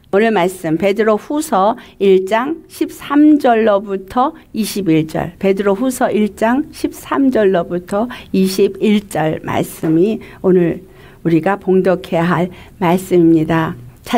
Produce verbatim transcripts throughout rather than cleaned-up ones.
오늘 말씀 베드로 후서 일 장 십삼 절로부터 이십일 절, 베드로 후서 일 장 십삼 절로부터 이십일 절 말씀이 오늘 우리가 봉독해야 할 말씀입니다.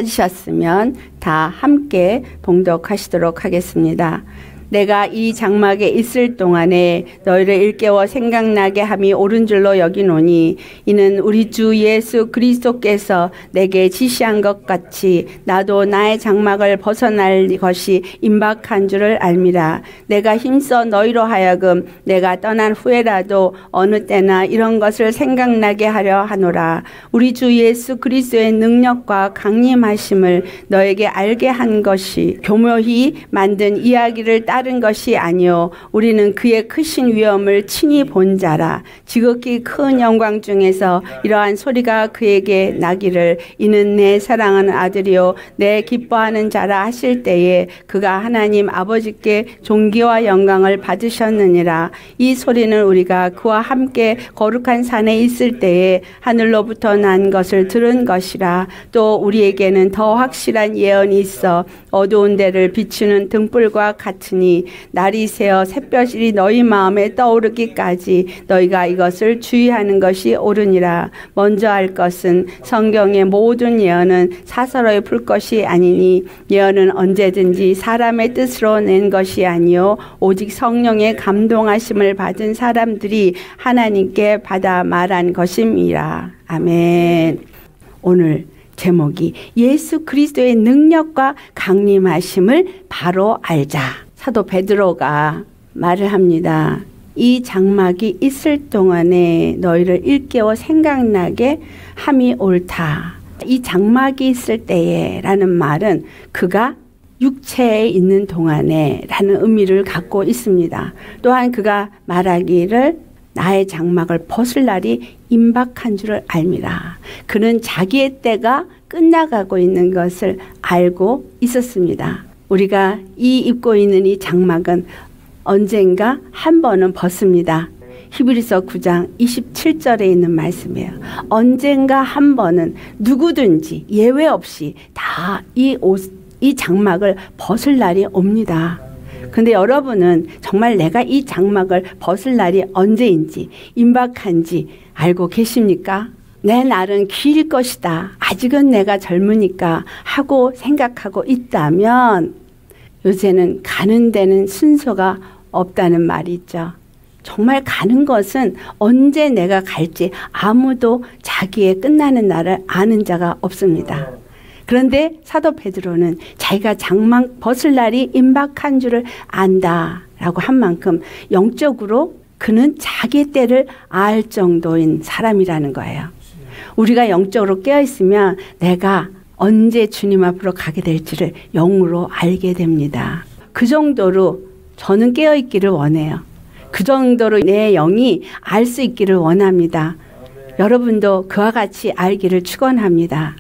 찾으셨으면 다 함께 봉독하시도록 하겠습니다. 내가 이 장막에 있을 동안에 너희를 일깨워 생각나게 함이 옳은 줄로 여기노니 이는 우리 주 예수 그리스도께서 내게 지시한 것 같이 나도 나의 장막을 벗어날 것이 임박한 줄을 알미라. 내가 힘써 너희로 하여금 내가 떠난 후에라도 어느 때나 이런 것을 생각나게 하려 하노라. 우리 주 예수 그리스도의 능력과 강림하심을 너에게 알게 한 것이 교묘히 만든 이야기를 따 다른 것이 아니요 우리는 그의 크신 위엄을 친히 본 자라. 지극히 큰 영광 중에서 이러한 소리가 그에게 나기를 이는 내 사랑하는 아들이요 내 기뻐하는 자라 하실 때에 그가 하나님 아버지께 존귀와 영광을 받으셨느니라. 이 소리는 우리가 그와 함께 거룩한 산에 있을 때에 하늘로부터 난 것을 들은 것이라. 또 우리에게는 더 확실한 예언이 있어 어두운 데를 비추는 등불과 같으니 날이 새어 샛별이 너희 마음에 떠오르기까지 너희가 이것을 주의하는 것이 옳으니라. 먼저 할 것은 성경의 모든 예언은 사서로이 풀 것이 아니니 예언은 언제든지 사람의 뜻으로 낸 것이 아니요 오직 성령의 감동하심을 받은 사람들이 하나님께 받아 말한 것임이라. 아멘. 오늘 제목이 예수 그리스도의 능력과 강림하심을 바로 알자. 사도 베드로가 말을 합니다. 이 장막이 있을 동안에 너희를 일깨워 생각나게 함이 옳다. 이 장막이 있을 때에 라는 말은 그가 육체에 있는 동안에 라는 의미를 갖고 있습니다. 또한 그가 말하기를 나의 장막을 벗을 날이 임박한 줄을 알미라. 그는 자기의 때가 끝나가고 있는 것을 알고 있었습니다. 우리가 이 입고 있는 이 장막은 언젠가 한 번은 벗습니다. 히브리서 구 장 이십칠 절에 있는 말씀이에요. 언젠가 한 번은 누구든지 예외 없이 다 이 옷, 이 장막을 벗을 날이 옵니다. 근데 여러분은 정말 내가 이 장막을 벗을 날이 언제인지 임박한지 알고 계십니까? 내 날은 길 것이다. 아직은 내가 젊으니까 하고 생각하고 있다면 요새는 가는 데는 순서가 없다는 말이 있죠. 정말 가는 것은 언제 내가 갈지 아무도 자기의 끝나는 날을 아는 자가 없습니다. 그런데 사도 베드로는 자기가 장막 벗을 날이 임박한 줄을 안다라고 한 만큼 영적으로 그는 자기 때를 알 정도인 사람이라는 거예요. 우리가 영적으로 깨어있으면 내가 언제 주님 앞으로 가게 될지를 영으로 알게 됩니다. 그 정도로 저는 깨어있기를 원해요. 그 정도로 내 영이 알 수 있기를 원합니다. 여러분도 그와 같이 알기를 축원합니다.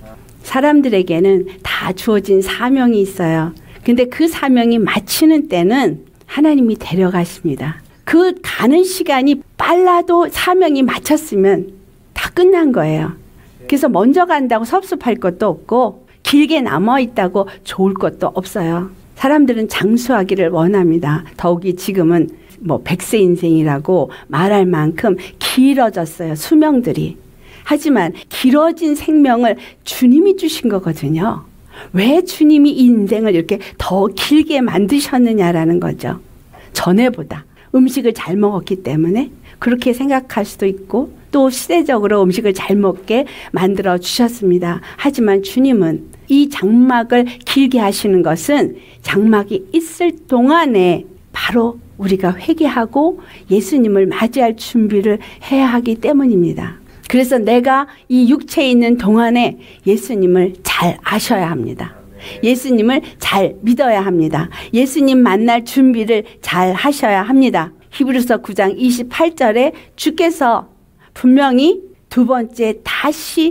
사람들에게는 다 주어진 사명이 있어요. 근데 그 사명이 마치는 때는 하나님이 데려가십니다. 그 가는 시간이 빨라도 사명이 마쳤으면 다 끝난 거예요. 그래서 먼저 간다고 섭섭할 것도 없고 길게 남아있다고 좋을 것도 없어요. 사람들은 장수하기를 원합니다. 더욱이 지금은 뭐 백세 인생이라고 말할 만큼 길어졌어요. 수명들이. 하지만 길어진 생명을 주님이 주신 거거든요. 왜 주님이 이 인생을 이렇게 더 길게 만드셨느냐라는 거죠. 전에보다 음식을 잘 먹었기 때문에 그렇게 생각할 수도 있고 또 시대적으로 음식을 잘 먹게 만들어 주셨습니다. 하지만 주님은 이 장막을 길게 하시는 것은 장막이 있을 동안에 바로 우리가 회개하고 예수님을 맞이할 준비를 해야 하기 때문입니다. 그래서 내가 이 육체에 있는 동안에 예수님을 잘 아셔야 합니다. 예수님을 잘 믿어야 합니다. 예수님 만날 준비를 잘 하셔야 합니다. 히브리서 구 장 이십팔 절에 주께서 분명히 두 번째 다시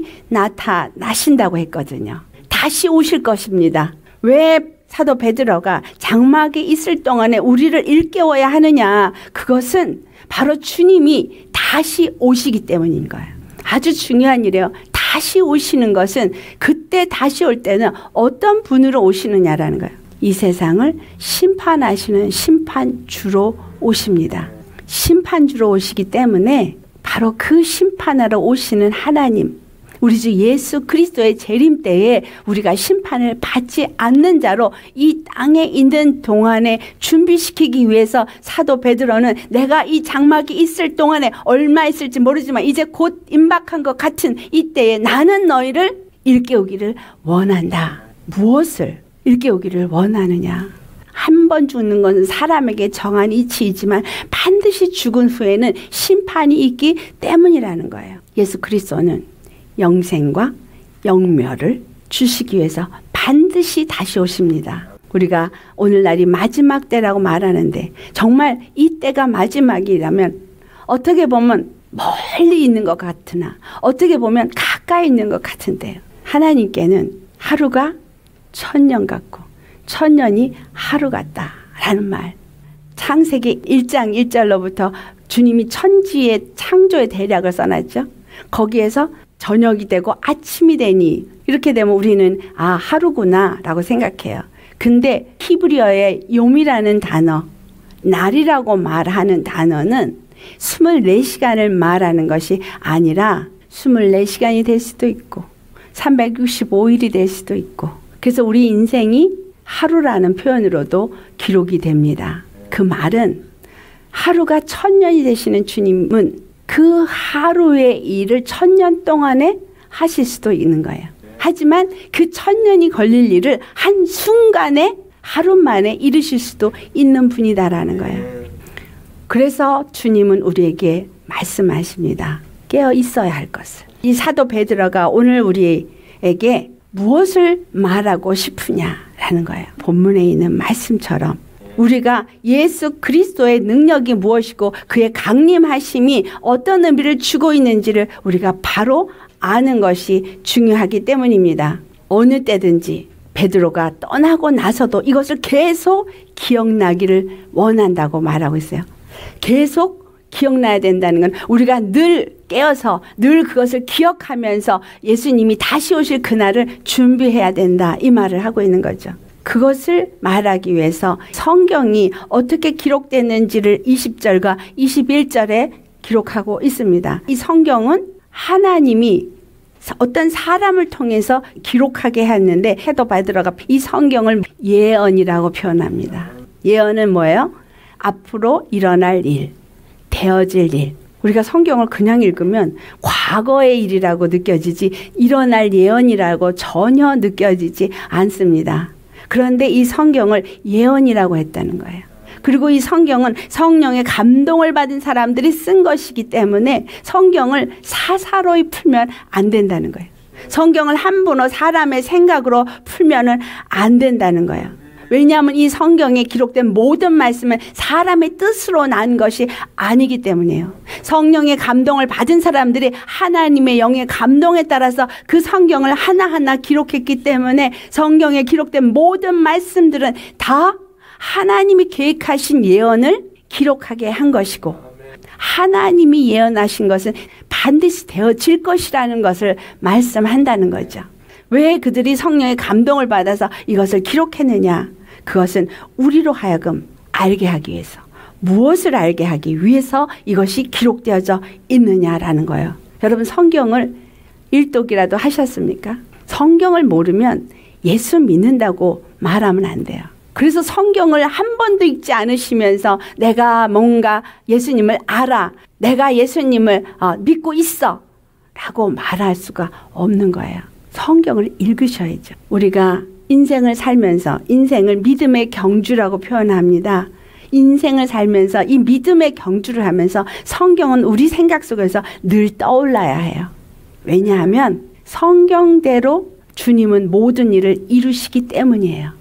나타나신다고 했거든요. 다시 오실 것입니다. 왜 사도 베드로가 장막에 있을 동안에 우리를 일깨워야 하느냐? 그것은 바로 주님이 다시 오시기 때문인 거예요. 아주 중요한 일이에요. 다시 오시는 것은 그때 다시 올 때는 어떤 분으로 오시느냐라는 거예요. 이 세상을 심판하시는 심판주로 오십니다. 심판주로 오시기 때문에 바로 그 심판하러 오시는 하나님, 우리 주 예수 그리스도의 재림 때에 우리가 심판을 받지 않는 자로 이 땅에 있는 동안에 준비시키기 위해서 사도 베드로는 내가 이 장막이 있을 동안에 얼마 있을지 모르지만 이제 곧 임박한 것 같은 이때에 나는 너희를 일깨우기를 원한다. 무엇을 일깨우기를 원하느냐? 한 번 죽는 것은 사람에게 정한 이치이지만 반드시 죽은 후에는 심판이 있기 때문이라는 거예요. 예수 그리스도는 영생과 영멸을 주시기 위해서 반드시 다시 오십니다. 우리가 오늘날이 마지막 때라고 말하는데 정말 이 때가 마지막이라면 어떻게 보면 멀리 있는 것 같으나 어떻게 보면 가까이 있는 것 같은데요. 하나님께는 하루가 천년 같고 천년이 하루 같다라는 말. 창세기 일 장 일 절로부터 주님이 천지의 창조의 대략을 써놨죠. 거기에서 저녁이 되고 아침이 되니 이렇게 되면 우리는 아 하루구나 라고 생각해요. 근데 히브리어의 요미라는 단어, 날이라고 말하는 단어는 이십사 시간을 말하는 것이 아니라 이십사 시간이 될 수도 있고 삼백육십오 일이 될 수도 있고, 그래서 우리 인생이 하루라는 표현으로도 기록이 됩니다. 그 말은 하루가 천년이 되시는 주님은 그 하루의 일을 천년 동안에 하실 수도 있는 거예요. 하지만 그 천년이 걸릴 일을 한순간에 하루 만에 이루실 수도 있는 분이다라는 거예요. 그래서 주님은 우리에게 말씀하십니다. 깨어 있어야 할 것을. 이 사도 베드로가 오늘 우리에게 무엇을 말하고 싶으냐라는 거예요. 본문에 있는 말씀처럼 우리가 예수 그리스도의 능력이 무엇이고 그의 강림하심이 어떤 의미를 주고 있는지를 우리가 바로 아는 것이 중요하기 때문입니다. 어느 때든지 베드로가 떠나고 나서도 이것을 계속 기억나기를 원한다고 말하고 있어요. 계속 기억나야 된다는 건 우리가 늘 깨어서 늘 그것을 기억하면서 예수님이 다시 오실 그날을 준비해야 된다, 이 말을 하고 있는 거죠. 그것을 말하기 위해서 성경이 어떻게 기록됐는지를 이십 절과 이십일 절에 기록하고 있습니다. 이 성경은 하나님이 어떤 사람을 통해서 기록하게 했는데 해도 베드로가 이 성경을 예언이라고 표현합니다. 예언은 뭐예요? 앞으로 일어날 일, 되어질 일. 우리가 성경을 그냥 읽으면 과거의 일이라고 느껴지지 일어날 예언이라고 전혀 느껴지지 않습니다. 그런데 이 성경을 예언이라고 했다는 거예요. 그리고 이 성경은 성령의 감동을 받은 사람들이 쓴 것이기 때문에 성경을 사사로이 풀면 안 된다는 거예요. 성경을 함부로 사람의 생각으로 풀면 안 된다는 거예요. 왜냐하면 이 성경에 기록된 모든 말씀은 사람의 뜻으로 난 것이 아니기 때문이에요. 성령의 감동을 받은 사람들이 하나님의 영의 감동에 따라서 그 성경을 하나하나 기록했기 때문에 성경에 기록된 모든 말씀들은 다 하나님이 계획하신 예언을 기록하게 한 것이고, 하나님이 예언하신 것은 반드시 되어질 것이라는 것을 말씀한다는 거죠. 왜 그들이 성령의 감동을 받아서 이것을 기록했느냐? 그것은 우리로 하여금 알게 하기 위해서, 무엇을 알게 하기 위해서 이것이 기록되어져 있느냐라는 거예요. 여러분, 성경을 일독이라도 하셨습니까? 성경을 모르면 예수 믿는다고 말하면 안 돼요. 그래서 성경을 한 번도 읽지 않으시면서 내가 뭔가 예수님을 알아, 내가 예수님을 어, 믿고 있어 라고 말할 수가 없는 거예요. 성경을 읽으셔야죠. 우리가 인생을 살면서, 인생을 믿음의 경주라고 표현합니다. 인생을 살면서 이 믿음의 경주를 하면서 성경은 우리 생각 속에서 늘 떠올라야 해요. 왜냐하면 성경대로 주님은 모든 일을 이루시기 때문이에요.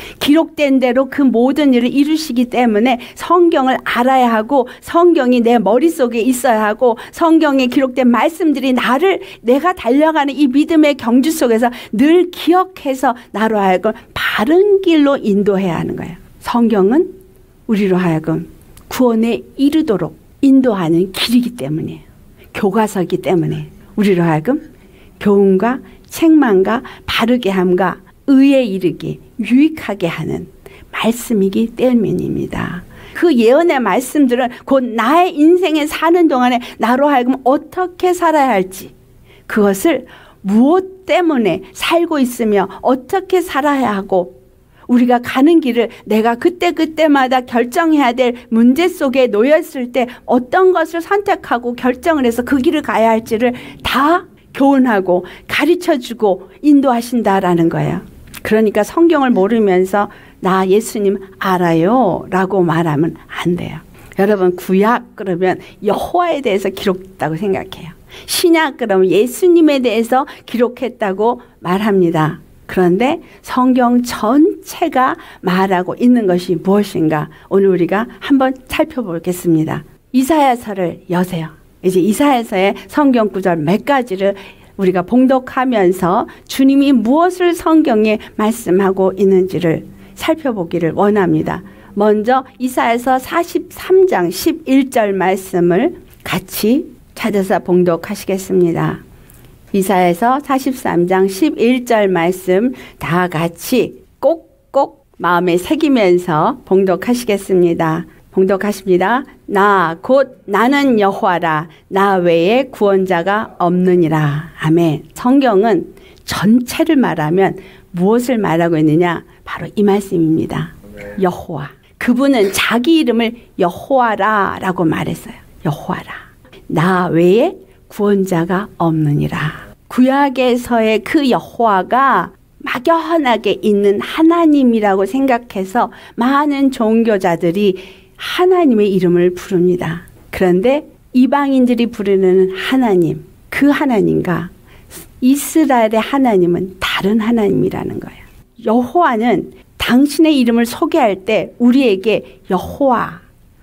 기록된 대로 그 모든 일을 이루시기 때문에 성경을 알아야 하고, 성경이 내 머릿속에 있어야 하고, 성경에 기록된 말씀들이 나를, 내가 달려가는 이 믿음의 경주 속에서 늘 기억해서 나로 하여금 바른 길로 인도해야 하는 거예요. 성경은 우리로 하여금 구원에 이르도록 인도하는 길이기 때문이에요. 교과서이기 때문에 우리로 하여금 교훈과 책망과 바르게 함과 의에 이르게 유익하게 하는 말씀이기 때문입니다. 그 예언의 말씀들은 곧 나의 인생에 사는 동안에 나로 하여금 어떻게 살아야 할지, 그것을 무엇 때문에 살고 있으며 어떻게 살아야 하고, 우리가 가는 길을 내가 그때그때마다 결정해야 될 문제 속에 놓였을 때 어떤 것을 선택하고 결정을 해서 그 길을 가야 할지를 다 교훈하고 가르쳐주고 인도하신다라는 거예요. 그러니까 성경을 모르면서 나 예수님 알아요 라고 말하면 안 돼요. 여러분, 구약 그러면 여호와에 대해서 기록했다고 생각해요. 신약 그러면 예수님에 대해서 기록했다고 말합니다. 그런데 성경 전체가 말하고 있는 것이 무엇인가 오늘 우리가 한번 살펴보겠습니다. 이사야서를 여세요. 이제 이사야서의 성경 구절 몇 가지를 우리가 봉독하면서 주님이 무엇을 성경에 말씀하고 있는지를 살펴보기를 원합니다. 먼저 이사야서 사십삼 장 십일 절 말씀을 같이 찾아서 봉독하시겠습니다. 이사야서 사십삼 장 십일 절 말씀 다 같이 꼭꼭 마음에 새기면서 봉독하시겠습니다. 봉독하십니다. 나 곧 나는 여호와라, 나 외에 구원자가 없느니라. 아멘. 성경은 전체를 말하면 무엇을 말하고 있느냐? 바로 이 말씀입니다. 여호와. 그분은 자기 이름을 여호와라 라고 말했어요. 여호와라. 나 외에 구원자가 없느니라. 구약에서의 그 여호와가 막연하게 있는 하나님이라고 생각해서 많은 종교자들이 하나님의 이름을 부릅니다. 그런데 이방인들이 부르는 하나님, 그 하나님과 이스라엘의 하나님은 다른 하나님이라는 거예요. 여호와는 당신의 이름을 소개할 때 우리에게 여호와,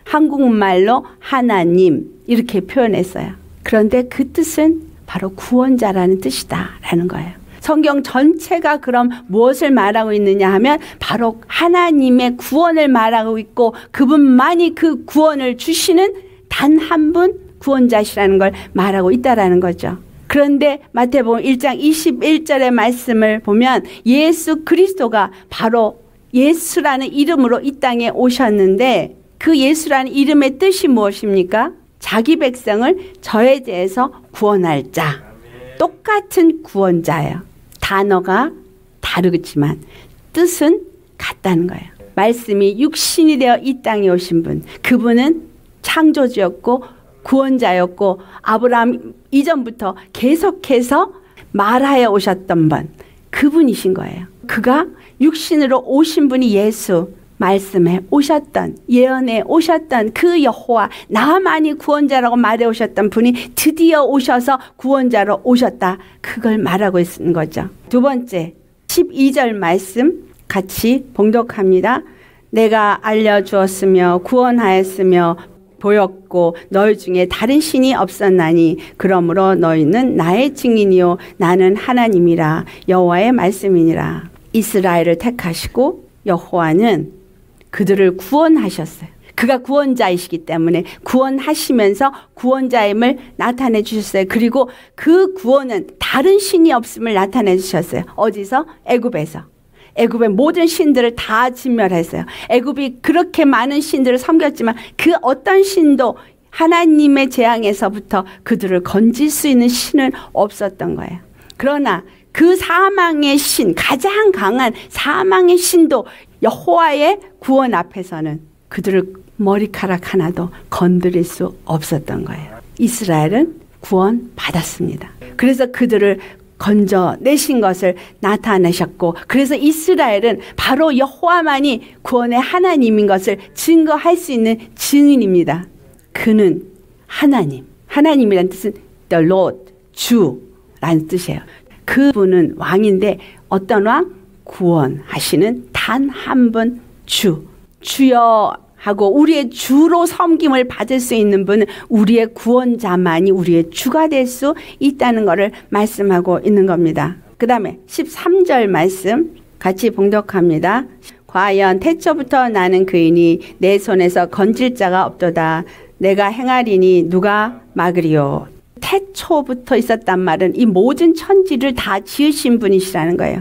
한국말로 하나님 이렇게 표현했어요. 그런데 그 뜻은 바로 구원자라는 뜻이다라는 거예요. 성경 전체가 그럼 무엇을 말하고 있느냐 하면 바로 하나님의 구원을 말하고 있고 그분만이 그 구원을 주시는 단 한 분 구원자시라는 걸 말하고 있다라는 거죠. 그런데 마태복음 일 장 이십일 절의 말씀을 보면 예수 그리스도가 바로 예수라는 이름으로 이 땅에 오셨는데 그 예수라는 이름의 뜻이 무엇입니까? 자기 백성을 저에 대해서 구원할 자. 똑같은 구원자예요. 단어가 다르지만 뜻은 같다는 거예요. 말씀이 육신이 되어 이 땅에 오신 분. 그분은 창조주였고 구원자였고 아브라함 이전부터 계속해서 말하여 오셨던 분. 그분이신 거예요. 그가 육신으로 오신 분이 예수. 말씀에 오셨던, 예언에 오셨던 그 여호와, 나만이 구원자라고 말해 오셨던 분이 드디어 오셔서 구원자로 오셨다. 그걸 말하고 있는 거죠. 두 번째 십이 절 말씀 같이 봉독합니다. 내가 알려주었으며 구원하였으며 보였고 너희 중에 다른 신이 없었나니 그러므로 너희는 나의 증인이요 나는 하나님이라 여호와의 말씀이니라. 이스라엘을 택하시고 여호와는 그들을 구원하셨어요. 그가 구원자이시기 때문에 구원하시면서 구원자임을 나타내 주셨어요. 그리고 그 구원은 다른 신이 없음을 나타내 주셨어요. 어디서? 애굽에서. 애굽의 모든 신들을 다 진멸했어요. 애굽이 그렇게 많은 신들을 섬겼지만 그 어떤 신도 하나님의 재앙에서부터 그들을 건질 수 있는 신은 없었던 거예요. 그러나 그 사망의 신, 가장 강한 사망의 신도 여호와의 구원 앞에서는 그들을 머리카락 하나도 건드릴 수 없었던 거예요. 이스라엘은 구원 받았습니다. 그래서 그들을 건져내신 것을 나타내셨고 그래서 이스라엘은 바로 여호와만이 구원의 하나님인 것을 증거할 수 있는 증인입니다. 그는 하나님, 하나님이란 뜻은 the Lord, 주라는 뜻이에요. 그분은 왕인데 어떤 왕? 구원하시는 단 한 분 주. 주여 하고 우리의 주로 섬김을 받을 수 있는 분은 우리의 구원자만이 우리의 주가 될 수 있다는 것을 말씀하고 있는 겁니다. 그 다음에 십삼 절 말씀 같이 봉독합니다. 과연 태초부터 나는 그이니 내 손에서 건질 자가 없도다. 내가 행하리니 누가 막으리요. 태초부터 있었단 말은 이 모든 천지를 다 지으신 분이시라는 거예요.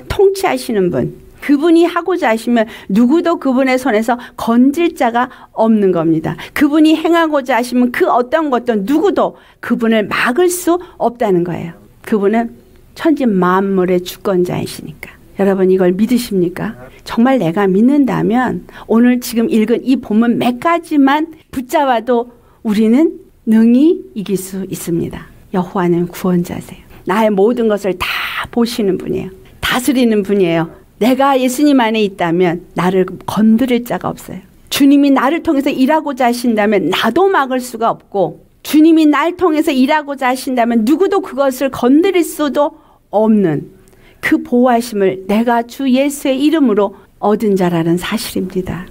통치하시는 분. 그분이 하고자 하시면 누구도 그분의 손에서 건질 자가 없는 겁니다. 그분이 행하고자 하시면 그 어떤 것도 누구도 그분을 막을 수 없다는 거예요. 그분은 천지 만물의 주권자이시니까. 여러분 이걸 믿으십니까? 정말 내가 믿는다면 오늘 지금 읽은 이 본문 몇 가지만 붙잡아도 우리는 능히 이길 수 있습니다. 여호와는 구원자세요. 나의 모든 것을 다 보시는 분이에요. 다스리는 분이에요. 내가 예수님 안에 있다면 나를 건드릴 자가 없어요. 주님이 나를 통해서 일하고자 하신다면 나도 막을 수가 없고, 주님이 날 통해서 일하고자 하신다면 누구도 그것을 건드릴 수도 없는 그 보호하심을 내가 주 예수의 이름으로 얻은 자라는 사실입니다.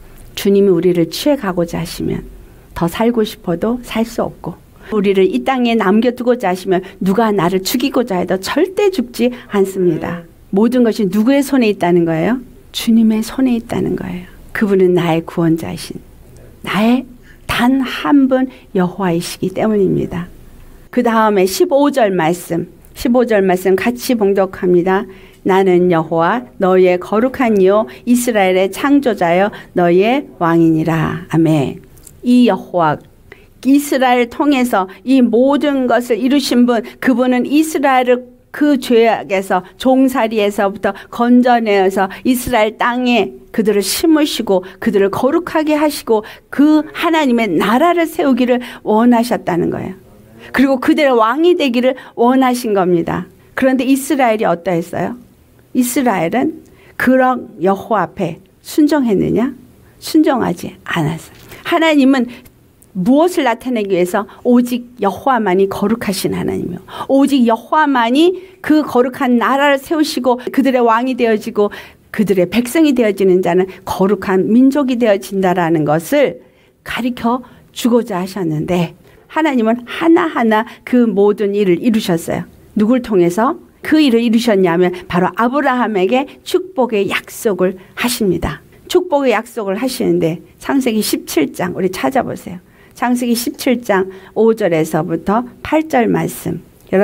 주님이 우리를 취해가고자 하시면 더 살고 싶어도 살 수 없고, 우리를 이 땅에 남겨두고자 하시면 누가 나를 죽이고자 해도 절대 죽지 않습니다. 모든 것이 누구의 손에 있다는 거예요? 주님의 손에 있다는 거예요. 그분은 나의 구원자이신, 나의 단 한 분 여호와이시기 때문입니다. 그 다음에 십오 절 말씀, 십오 절 말씀 같이 봉독합니다. 나는 여호와 너의 거룩한 이요 이스라엘의 창조자여 너의 왕이니라. 아멘. 이 여호와 이스라엘을 통해서 이 모든 것을 이루신 분, 그분은 이스라엘을 그 죄악에서 종살이에서부터 건져내어서 이스라엘 땅에 그들을 심으시고 그들을 거룩하게 하시고 그 하나님의 나라를 세우기를 원하셨다는 거예요. 그리고 그들의 왕이 되기를 원하신 겁니다. 그런데 이스라엘이 어떠했어요? 이스라엘은 그런 여호와 앞에 순종했느냐? 순종하지 않았어요. 하나님은 무엇을 나타내기 위해서 오직 여호와만이 거룩하신 하나님이요, 오직 여호와만이 그 거룩한 나라를 세우시고 그들의 왕이 되어지고 그들의 백성이 되어지는 자는 거룩한 민족이 되어진다라는 것을 가르쳐 주고자 하셨는데, 하나님은 하나하나 그 모든 일을 이루셨어요. 누굴 통해서 그 일을 이루셨냐면 바로 아브라함에게 축복의 약속을 하십니다. 축복의 약속을 하시는데 창세기 십칠 장 우리 찾아보세요. 창세기 십칠 장 오 절에서부터 팔 절 말씀,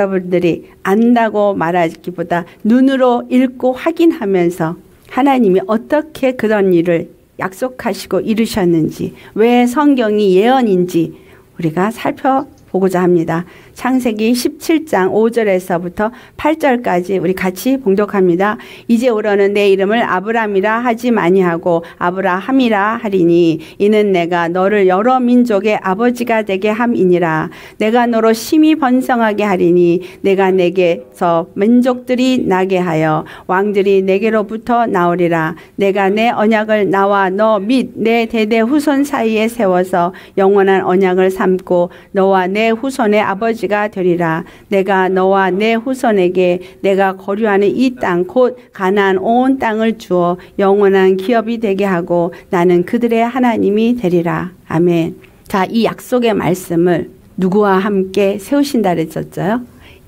여러분들이 안다고 말하기보다 눈으로 읽고 확인하면서 하나님이 어떻게 그런 일을 약속하시고 이루셨는지, 왜 성경이 예언인지 우리가 살펴보고자 합니다. 창세기 십칠 장 오 절에서부터 팔 절까지 우리 같이 봉독합니다. 이제 오러는 내 이름을 아브람이라 하지 마니하고 아브라함이라 하리니 이는 내가 너를 여러 민족의 아버지가 되게 함이니라. 내가 너로 심히 번성하게 하리니 내가 내게서 민족들이 나게 하여 왕들이 내게로부터 나오리라. 내가 내 언약을 나와 너 및 내 대대 후손 사이에 세워서 영원한 언약을 삼고 너와 내 후손의 아버지가 되리라. 내가 너와 내 후손에게 내가 거류하는 이 땅 곧 가나안 온 땅을 주어 영원한 기업이 되게 하고 나는 그들의 하나님이 되리라. 아멘. 자, 이 약속의 말씀을 누구와 함께 세우신다 그랬었죠?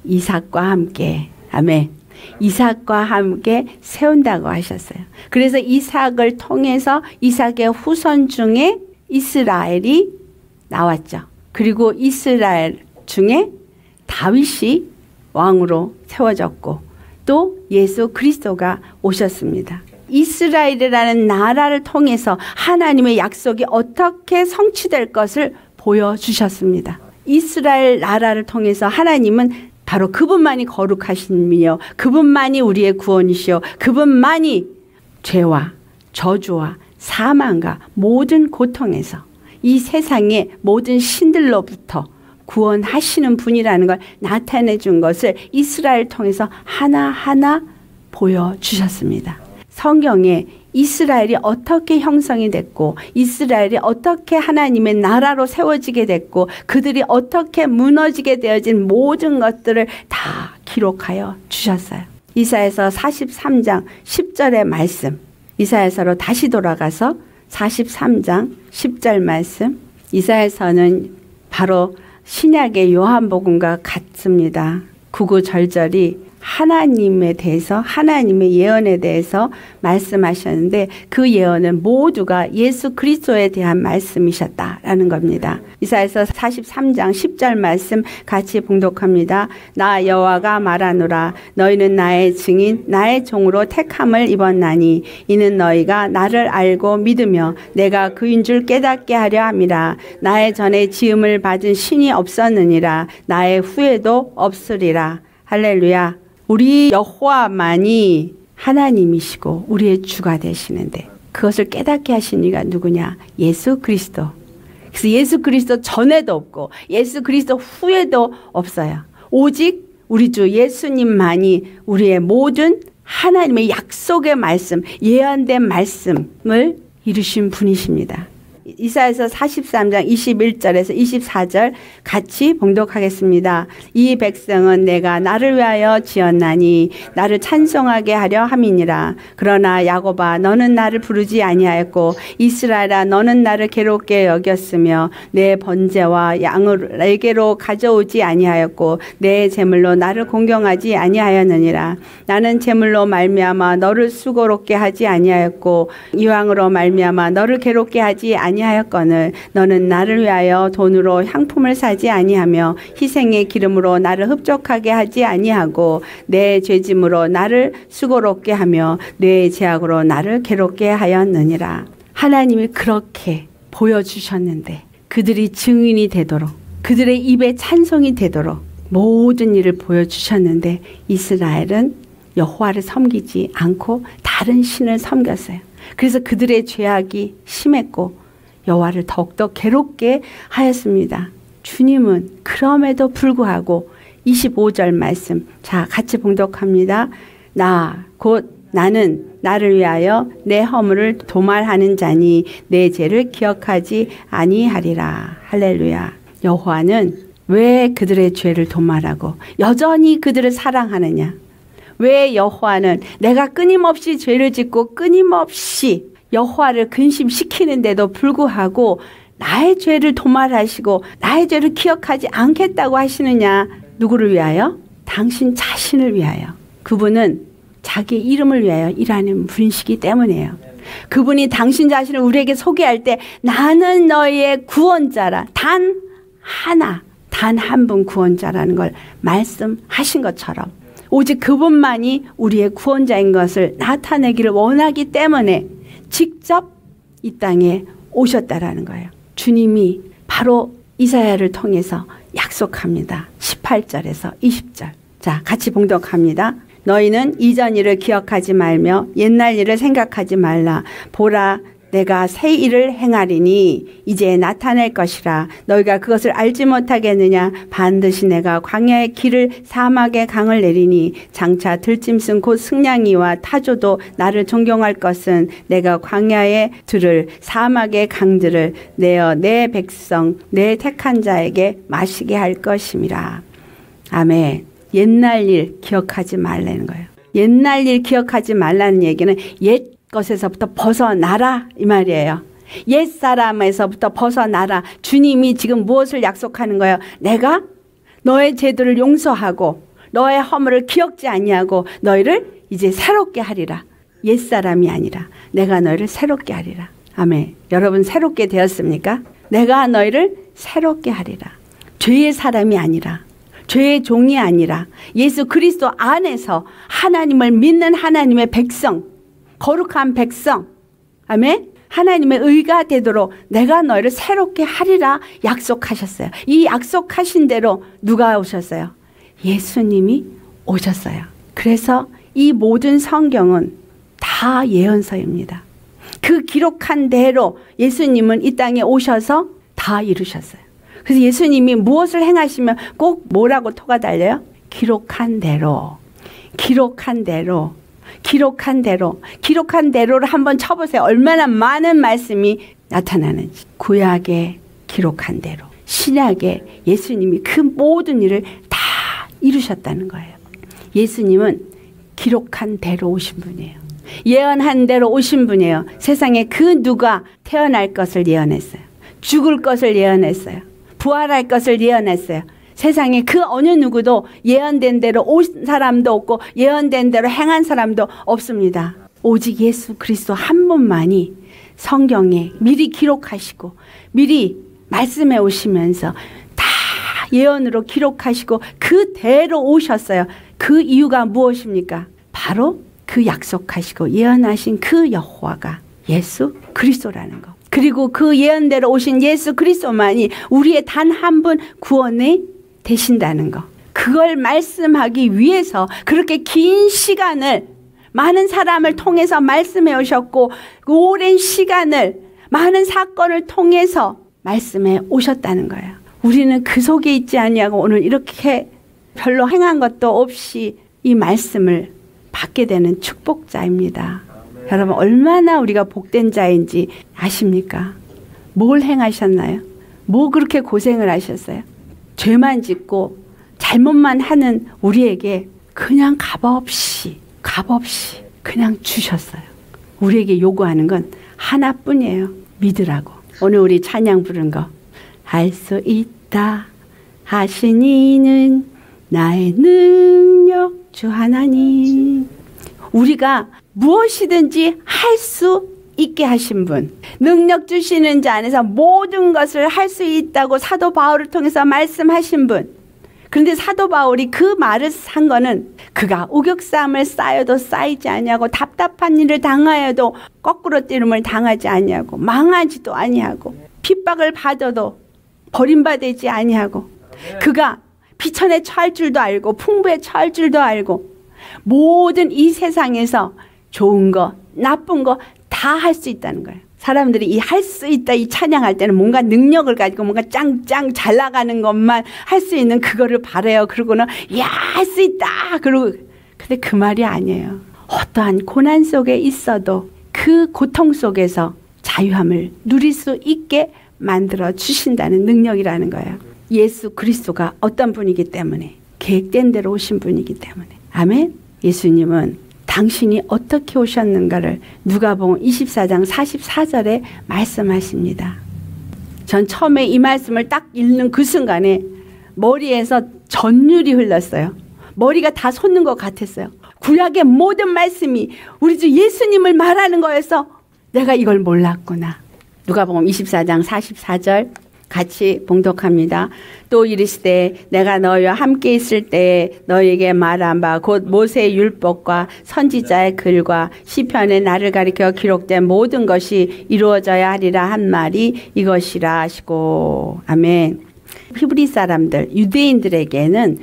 이삭과 함께. 아멘. 이삭과 함께 세운다고 하셨어요. 그래서 이삭을 통해서 이삭의 후손 중에 이스라엘이 나왔죠. 그리고 이스라엘 중에 다윗이 왕으로 세워졌고 또 예수 그리스도가 오셨습니다. 이스라엘이라는 나라를 통해서 하나님의 약속이 어떻게 성취될 것을 보여주셨습니다. 이스라엘 나라를 통해서 하나님은 바로 그분만이 거룩하신 분이요, 그분만이 우리의 구원이시요, 그분만이 죄와 저주와 사망과 모든 고통에서 이 세상의 모든 신들로부터 구원하시는 분이라는 걸 나타내 준 것을 이스라엘 통해서 하나하나 보여주셨습니다. 성경에 이스라엘이 어떻게 형성이 됐고 이스라엘이 어떻게 하나님의 나라로 세워지게 됐고 그들이 어떻게 무너지게 되어진 모든 것들을 다 기록하여 주셨어요. 이사야서 사십삼 장 십 절의 말씀, 이사야서로 다시 돌아가서 사십삼 장 십 절 말씀, 이사야서는 바로 신약의 요한복음과 같습니다. 구구절절이 하나님에 대해서 하나님의 예언에 대해서 말씀하셨는데 그 예언은 모두가 예수 그리스도에 대한 말씀이셨다라는 겁니다. 이사야서 사십삼 장 십 절 말씀 같이 봉독합니다. 나 여호와가 말하노라 너희는 나의 증인 나의 종으로 택함을 입었나니 이는 너희가 나를 알고 믿으며 내가 그인 줄 깨닫게 하려 함이라. 나의 전에 지음을 받은 신이 없었느니라 나의 후에도 없으리라. 할렐루야. 우리 여호와만이 하나님이시고 우리의 주가 되시는데 그것을 깨닫게 하신 이가 누구냐? 예수 그리스도. 그래서 예수 그리스도 전에도 없고 예수 그리스도 후에도 없어요. 오직 우리 주 예수님만이 우리의 모든 하나님의 약속의 말씀, 예언된 말씀을 이루신 분이십니다. 이사야서 사십삼 장 이십일 절에서 이십사 절 같이 봉독하겠습니다. 이 백성은 내가 나를 위하여 지었나니 나를 찬송하게 하려 함이니라. 그러나 야곱아 너는 나를 부르지 아니하였고 이스라엘아 너는 나를 괴롭게 여겼으며 내 번제와 양을 내게로 가져오지 아니하였고 내 제물로 나를 공경하지 아니하였느니라. 나는 제물로 말미암아 너를 수고롭게 하지 아니하였고 이왕으로 말미암아 너를 괴롭게 하지 아니하였고 아니하였거늘 너는 나를 위하여 돈으로 향품을 사지 아니하며 희생의 기름으로 나를 흡족하게 하지 아니하고 내 죄짐으로 나를 수고롭게 하며 내 죄악으로 나를 괴롭게 하였느니라. 하나님이 그렇게 보여주셨는데 그들이 증인이 되도록 그들의 입에 찬송이 되도록 모든 일을 보여주셨는데 이스라엘은 여호와를 섬기지 않고 다른 신을 섬겼어요. 그래서 그들의 죄악이 심했고 여호와를 더욱더 괴롭게 하였습니다. 주님은 그럼에도 불구하고 이십오 절 말씀 자 같이 봉독합니다. 나 곧 나는 나를 위하여 내 허물을 도말하는 자니 내 죄를 기억하지 아니하리라. 할렐루야. 여호와는 왜 그들의 죄를 도말하고 여전히 그들을 사랑하느냐? 왜 여호와는 내가 끊임없이 죄를 짓고 끊임없이 여호와를 근심시키는데도 불구하고 나의 죄를 도말하시고 나의 죄를 기억하지 않겠다고 하시느냐? 누구를 위하여? 당신 자신을 위하여. 그분은 자기 이름을 위하여 일하는 분이시기 때문이에요. 그분이 당신 자신을 우리에게 소개할 때 나는 너희의 구원자라. 단 하나, 단 한 분 구원자라는 걸 말씀하신 것처럼 오직 그분만이 우리의 구원자인 것을 나타내기를 원하기 때문에 직접 이 땅에 오셨다라는 거예요. 주님이 바로 이사야를 통해서 약속합니다. 십팔 절에서 이십 절. 자, 같이 봉독합니다. 너희는 이전 일을 기억하지 말며 옛날 일을 생각하지 말라. 보라, 내가 새 일을 행하리니 이제 나타낼 것이라. 너희가 그것을 알지 못하겠느냐? 반드시 내가 광야의 길을 사막의 강을 내리니 장차 들짐승 곧 승냥이와 타조도 나를 존경할 것은 내가 광야의 들을 사막의 강들을 내어 내 백성 내 택한 자에게 마시게 할 것임이라. 아멘. 옛날 일 기억하지 말라는 거예요. 옛날 일 기억하지 말라는 얘기는 옛 것에서부터 벗어나라 이 말이에요. 옛사람에서부터 벗어나라. 주님이 지금 무엇을 약속하는 거예요? 내가 너의 죄들을 용서하고 너의 허물을 기억지 아니하고 너희를 이제 새롭게 하리라. 옛사람이 아니라 내가 너희를 새롭게 하리라. 아멘. 여러분 새롭게 되었습니까? 내가 너희를 새롭게 하리라. 죄의 사람이 아니라 죄의 종이 아니라 예수 그리스도 안에서 하나님을 믿는 하나님의 백성 거룩한 백성, 아멘? 하나님의 의가 되도록 내가 너희를 새롭게 하리라 약속하셨어요. 이 약속하신 대로 누가 오셨어요? 예수님이 오셨어요. 그래서 이 모든 성경은 다 예언서입니다. 그 기록한 대로 예수님은 이 땅에 오셔서 다 이루셨어요. 그래서 예수님이 무엇을 행하시면 꼭 뭐라고 토가 달려요? 기록한 대로, 기록한 대로. 기록한 대로 기록한 대로를 한번 쳐보세요. 얼마나 많은 말씀이 나타나는지. 구약에 기록한 대로 신약에 예수님이 그 모든 일을 다 이루셨다는 거예요. 예수님은 기록한 대로 오신 분이에요. 예언한 대로 오신 분이에요. 세상에 그 누가 태어날 것을 예언했어요. 죽을 것을 예언했어요. 부활할 것을 예언했어요. 세상에 그 어느 누구도 예언된 대로 온 사람도 없고 예언된 대로 행한 사람도 없습니다. 오직 예수 그리스도 한 분만이 성경에 미리 기록하시고 미리 말씀해 오시면서 다 예언으로 기록하시고 그대로 오셨어요. 그 이유가 무엇입니까? 바로 그 약속하시고 예언하신 그 여호와가 예수 그리스도라는 거. 그리고 그 예언대로 오신 예수 그리스도만이 우리의 단 한 분 구원이 되신다는 거. 그걸 말씀하기 위해서 그렇게 긴 시간을 많은 사람을 통해서 말씀해 오셨고 오랜 시간을 많은 사건을 통해서 말씀해 오셨다는 거예요. 우리는 그 속에 있지 아니하고 오늘 이렇게 별로 행한 것도 없이 이 말씀을 받게 되는 축복자입니다. 아멘. 여러분 얼마나 우리가 복된 자인지 아십니까? 뭘 행하셨나요? 뭐 그렇게 고생을 하셨어요? 죄만 짓고 잘못만 하는 우리에게 그냥 값없이 값없이 그냥 주셨어요. 우리에게 요구하는 건 하나뿐이에요. 믿으라고. 오늘 우리 찬양 부른 거 할 수 있다 하신 이는 나의 능력 주 하나님. 우리가 무엇이든지 할 수 있게 하신 분, 능력 주시는 자 안에서 모든 것을 할 수 있다고 사도 바울을 통해서 말씀하신 분. 그런데 사도 바울이 그 말을 한 거는 그가 우격삼을 쌓여도 쌓이지 아니하고 답답한 일을 당하여도 거꾸로 뛰름을 당하지 아니하고 망하지도 아니하고 핍박을 받아도 버림받지 아니하고 그가 비천에 처할 줄도 알고 풍부에 처할 줄도 알고 모든 이 세상에서 좋은 거 나쁜 거 다 할 수 있다는 거예요. 사람들이 이 할 수 있다 이 찬양할 때는 뭔가 능력을 가지고 뭔가 짱짱 잘 나가는 것만 할 수 있는 그거를 바래요. 그러고는 야 할 수 있다 그러고 근데 그 말이 아니에요. 어떠한 고난 속에 있어도 그 고통 속에서 자유함을 누릴 수 있게 만들어 주신다는 능력이라는 거예요. 예수 그리스도가 어떤 분이기 때문에 계획된 대로 오신 분이기 때문에. 아멘. 예수님은 당신이 어떻게 오셨는가를 누가복음 이십사 장 사십사 절에 말씀하십니다. 전 처음에 이 말씀을 딱 읽는 그 순간에 머리에서 전율이 흘렀어요. 머리가 다 솟는 것 같았어요. 구약의 모든 말씀이 우리 주 예수님을 말하는 거여서 내가 이걸 몰랐구나. 누가복음 이십사 장 사십사 절 같이 봉독합니다. 또 이르시되 내가 너희와 함께 있을 때에 너희에게 말한 바 곧 모세의 율법과 선지자의 글과 시편에 나를 가리켜 기록된 모든 것이 이루어져야 하리라 한 말이 이것이라 하시고. 아멘. 히브리 사람들 유대인들에게는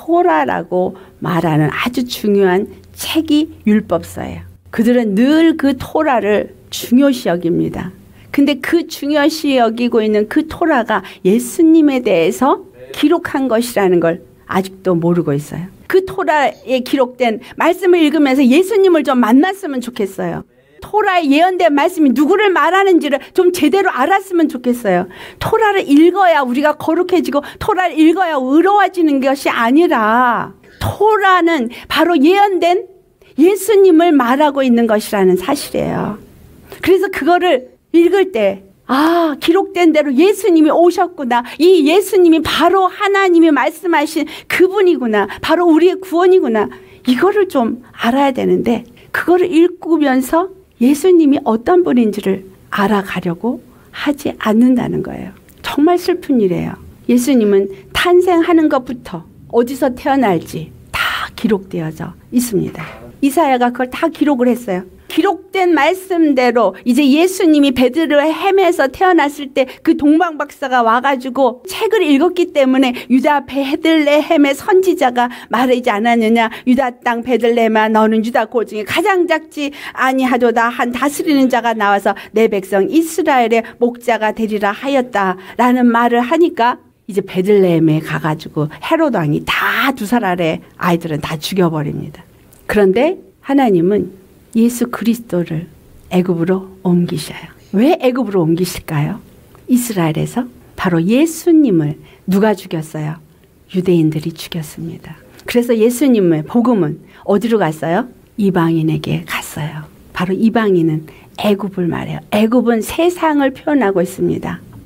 토라라고 말하는 아주 중요한 책이 율법서예요. 그들은 늘 그 토라를 중요시 여깁니다. 근데 그 중요시 여기고 있는 그 토라가 예수님에 대해서 기록한 것이라는 걸 아직도 모르고 있어요. 그 토라에 기록된 말씀을 읽으면서 예수님을 좀 만났으면 좋겠어요. 토라에 예언된 말씀이 누구를 말하는지를 좀 제대로 알았으면 좋겠어요. 토라를 읽어야 우리가 거룩해지고 토라를 읽어야 의로워지는 것이 아니라 토라는 바로 예언된 예수님을 말하고 있는 것이라는 사실이에요. 그래서 그거를 읽을 때 아, 기록된 대로 예수님이 오셨구나. 이 예수님이 바로 하나님이 말씀하신 그분이구나. 바로 우리의 구원이구나. 이거를 좀 알아야 되는데 그거를 읽으면서 예수님이 어떤 분인지를 알아가려고 하지 않는다는 거예요. 정말 슬픈 일이에요. 예수님은 탄생하는 것부터 어디서 태어날지 다 기록되어져 있습니다. 이사야가 그걸 다 기록을 했어요. 기록된 말씀대로 이제 예수님이 베들레헴에서 태어났을 때 그 동방박사가 와가지고 책을 읽었기 때문에 유다 베들레헴의 선지자가 말하지 않았느냐. 유다 땅 베들레헴아 너는 유다 고중에 가장 작지 아니하도다 한 다스리는 자가 나와서 내 백성 이스라엘의 목자가 되리라 하였다라는 말을 하니까 이제 베들레헴에 가가지고 헤롯 왕이 다 두 살 아래 아이들은 다 죽여버립니다. 그런데 하나님은 예수 그리스도를 애굽으로 옮기셔요. 왜 애굽으로 옮기실까요? 이스라엘에서 바로 예수님을 누가 죽였어요? 유대인들이 죽였습니다. 그래서 예수님의 복음은 어디로 갔어요? 이방인에게 갔어요. 바로 이방인은 애굽을 말해요. 애굽은 세상을 표현하고 있습니다.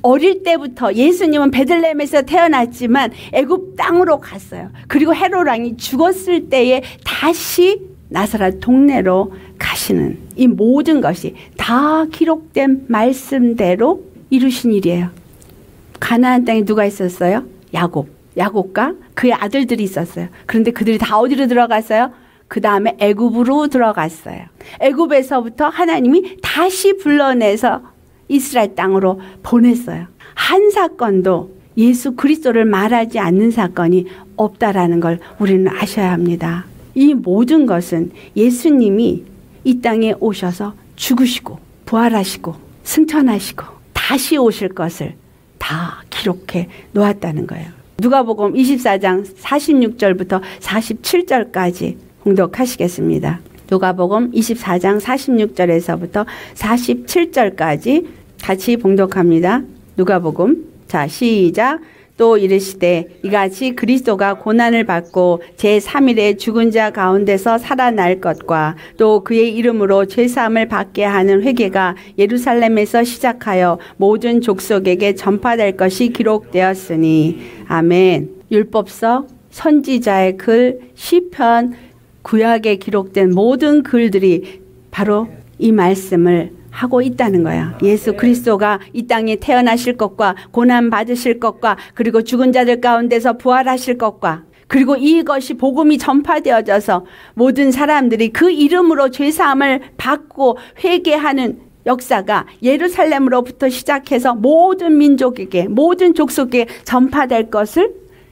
어릴 때부터 예수님은 베들레헴에서 태어났지만 애굽 땅으로 갔어요. 그리고 헤롯 왕이 죽었을 때에 다시 나사렛 동네로 가시는 이 모든 것이 다 기록된 말씀대로 이루신 일이에요. 가나안 땅에 누가 있었어요? 야곱. 야곱과 그의 아들들이 있었어요. 그런데 그들이 다 어디로 들어갔어요? 그 다음에 애굽으로 들어갔어요. 애굽에서부터 하나님이 다시 불러내서 이스라엘 땅으로 보냈어요. 한 사건도 예수 그리스도를 말하지 않는 사건이 없다라는 걸 우리는 아셔야 합니다. 이 모든 것은 예수님이 이 땅에 오셔서 죽으시고 부활하시고 승천하시고 다시 오실 것을 다 기록해 놓았다는 거예요. 누가복음 이십사 장 사십육 절부터 사십칠 절까지 봉독하시겠습니다. 누가복음 이십사 장 사십육 절에서부터 사십칠 절까지 같이 봉독합니다. 누가복음. 자, 시작. 또 이르시되 이같이 그리스도가 고난을 받고 제삼 일에 죽은 자 가운데서 살아날 것과 또 그의 이름으로 죄사함을 받게 하는 회개가 예루살렘에서 시작하여 모든 족속에게 전파될 것이 기록되었으니. 아멘. 율법서, 선지자의 글, 시편, 구약에 기록된 모든 글들이 바로 이 말씀을 하고 있다는 거야. 예수 그리스도가 이 땅에 태어나실 것과 고난 받으실 것과 그리고 죽은 자들 가운데서 부활하실 것과 그리고 이것이 복음이 전파되어져서 모든 사람들이 그 이름으로 죄사함을 받고 회개하는 역사가 예루살렘으로부터 시작해서 모든 민족에게 모든 족속에게 전파될 것을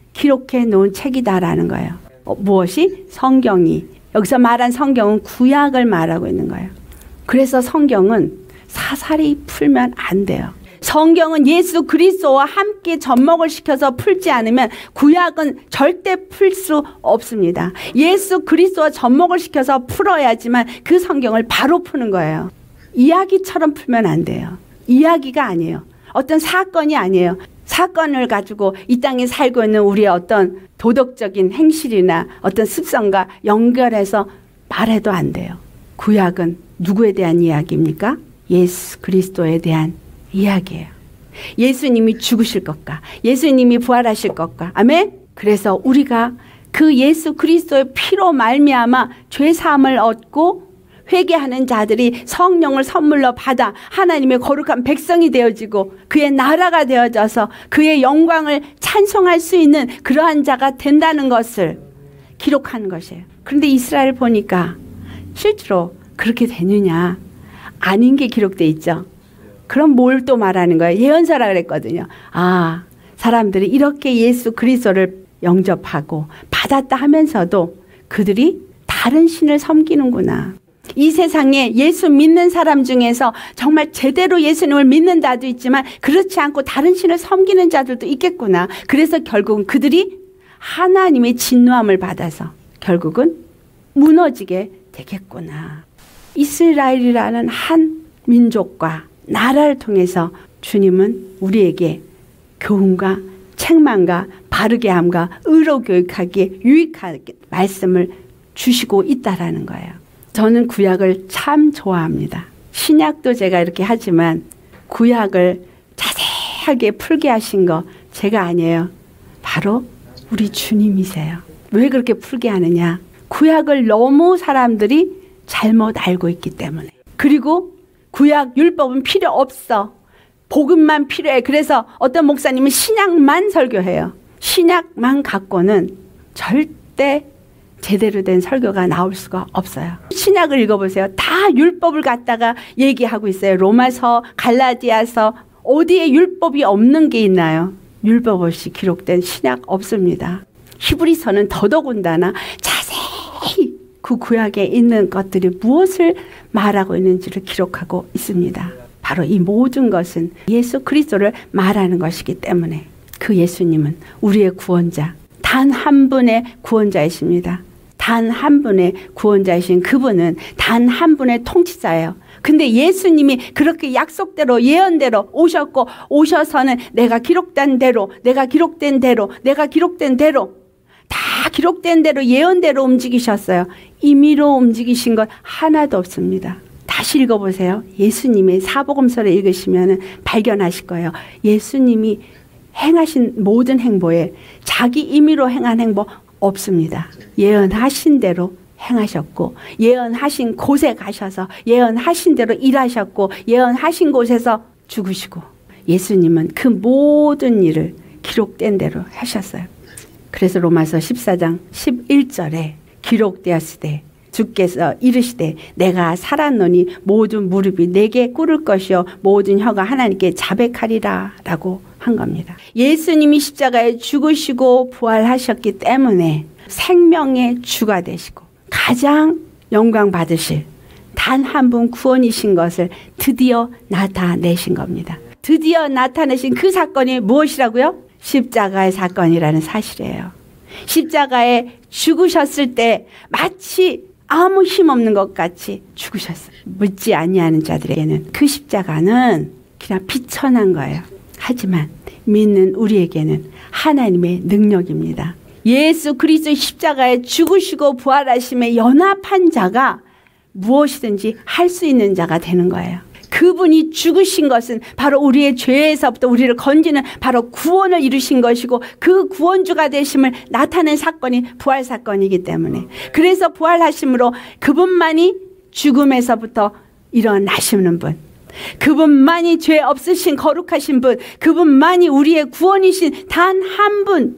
기록해 놓은 책이다라는 거예요. 어, 무엇이? 성경이. 여기서 말한 성경은 구약을 말하고 있는 거예요. 그래서 성경은 사사리 풀면 안 돼요. 성경은 예수 그리스도와 함께 접목을 시켜서 풀지 않으면 구약은 절대 풀 수 없습니다. 예수 그리스도와 접목을 시켜서 풀어야지만 그 성경을 바로 푸는 거예요. 이야기처럼 풀면 안 돼요. 이야기가 아니에요. 어떤 사건이 아니에요. 사건을 가지고 이 땅에 살고 있는 우리의 어떤 도덕적인 행실이나 어떤 습성과 연결해서 말해도 안 돼요. 구약은 누구에 대한 이야기입니까? 예수 그리스도에 대한 이야기예요. 예수님이 죽으실 것과 예수님이 부활하실 것과. 아멘. 그래서 우리가 그 예수 그리스도의 피로 말미암아 죄사함을 얻고 회개하는 자들이 성령을 선물로 받아 하나님의 거룩한 백성이 되어지고 그의 나라가 되어져서 그의 영광을 찬송할 수 있는 그러한 자가 된다는 것을 기록하는 것이에요. 그런데 이스라엘 보니까 실제로 그렇게 되느냐? 아닌 게 기록돼 있죠. 그럼 뭘 또 말하는 거예요? 예언서라 그랬거든요. 아, 사람들이 이렇게 예수 그리스도를 영접하고 받았다 하면서도 그들이 다른 신을 섬기는구나. 이 세상에 예수 믿는 사람 중에서 정말 제대로 예수님을 믿는 자도 있지만 그렇지 않고 다른 신을 섬기는 자들도 있겠구나. 그래서 결국은 그들이 하나님의 진노함을 받아서 결국은 무너지게 되겠구나. 이스라엘이라는 한 민족과 나라를 통해서 주님은 우리에게 교훈과 책망과 바르게 함과 의로 교육하기에 유익하게 말씀을 주시고 있다라는 거예요. 저는 구약을 참 좋아합니다. 신약도 제가 이렇게 하지만 구약을 자세하게 풀게 하신 거 제가 아니에요. 바로 우리 주님이세요. 왜 그렇게 풀게 하느냐? 구약을 너무 사람들이 잘못 알고 있기 때문에. 그리고 구약 율법은 필요 없어. 복음만 필요해. 그래서 어떤 목사님은 신약만 설교해요. 신약만 갖고는 절대 제대로 된 설교가 나올 수가 없어요. 신약을 읽어보세요. 다 율법을 갖다가 얘기하고 있어요. 로마서, 갈라디아서 어디에 율법이 없는 게 있나요? 율법 없이 기록된 신약 없습니다. 히브리서는 더더군다나 자세히 그 구약에 있는 것들이 무엇을 말하고 있는지를 기록하고 있습니다. 바로 이 모든 것은 예수 그리스도를 말하는 것이기 때문에 그 예수님은 우리의 구원자, 단 한 분의 구원자이십니다. 단 한 분의 구원자이신 그분은 단 한 분의 통치자예요. 근데 예수님이 그렇게 약속대로 예언대로 오셨고 오셔서는 내가 기록된 대로 내가 기록된 대로 내가 기록된 대로 다 기록된 대로 예언대로 움직이셨어요. 임의로 움직이신 것 하나도 없습니다. 다시 읽어보세요. 예수님의 사복음서를 읽으시면 발견하실 거예요. 예수님이 행하신 모든 행보에 자기 임의로 행한 행보 없습니다. 예언하신 대로 행하셨고, 예언하신 곳에 가셔서 예언하신 대로 일하셨고, 예언하신 곳에서 죽으시고, 예수님은 그 모든 일을 기록된 대로 하셨어요. 그래서 로마서 십사 장 십일 절에 기록되었으되 주께서 이르시되 내가 살았노니 모든 무릎이 내게 꿇을 것이요 모든 혀가 하나님께 자백하리라 라고 한 겁니다. 예수님이 십자가에 죽으시고 부활하셨기 때문에 생명의 주가 되시고 가장 영광 받으실 단 한 분 구원이신 것을 드디어 나타내신 겁니다. 드디어 나타내신 그 사건이 무엇이라고요? 십자가의 사건이라는 사실이에요. 십자가에 죽으셨을 때 마치 아무 힘없는 것 같이 죽으셨어요. 묻지 아니하는 자들에게는 그 십자가는 그냥 비천한 거예요. 하지만 믿는 우리에게는 하나님의 능력입니다. 예수 그리스도의 십자가에 죽으시고 부활하심에 연합한 자가 무엇이든지 할 수 있는 자가 되는 거예요. 그분이 죽으신 것은 바로 우리의 죄에서부터 우리를 건지는 바로 구원을 이루신 것이고, 그 구원주가 되심을 나타낸 사건이 부활 사건이기 때문에, 그래서 부활하심으로 그분만이 죽음에서부터 일어나시는 분, 그분만이 죄 없으신 거룩하신 분, 그분만이 우리의 구원이신 단 한 분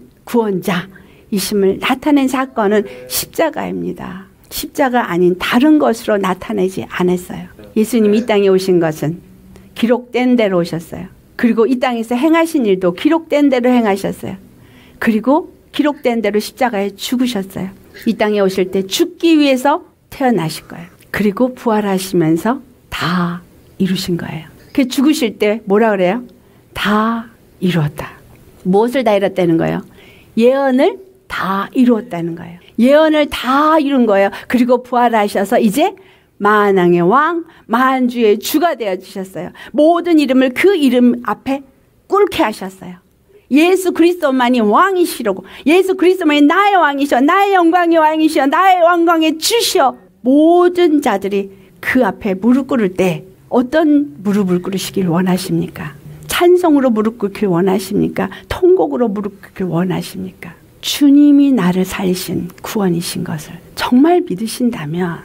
구원자이심을 나타낸 사건은 십자가입니다. 십자가 아닌 다른 것으로 나타내지 않았어요. 예수님이 이 땅에 오신 것은 기록된 대로 오셨어요. 그리고 이 땅에서 행하신 일도 기록된 대로 행하셨어요. 그리고 기록된 대로 십자가에 죽으셨어요. 이 땅에 오실 때 죽기 위해서 태어나실 거예요. 그리고 부활하시면서 다 이루신 거예요. 그 죽으실 때 뭐라 그래요? 다 이루었다. 무엇을 다 이뤘다는 거예요? 예언을 다 이루었다는 거예요. 예언을 다 이룬 거예요. 그리고 부활하셔서 이제 만왕의 왕, 만주의 주가 되어주셨어요. 모든 이름을 그 이름 앞에 꿇게 하셨어요. 예수 그리스도만이 왕이시라고, 예수 그리스도만이 나의 왕이시여, 나의 영광의 왕이시여, 나의 영광의 주시여, 모든 자들이 그 앞에 무릎 꿇을 때 어떤 무릎을 꿇으시길 원하십니까? 찬송으로 무릎 꿇길 원하십니까? 통곡으로 무릎 꿇길 원하십니까? 주님이 나를 살리신 구원이신 것을 정말 믿으신다면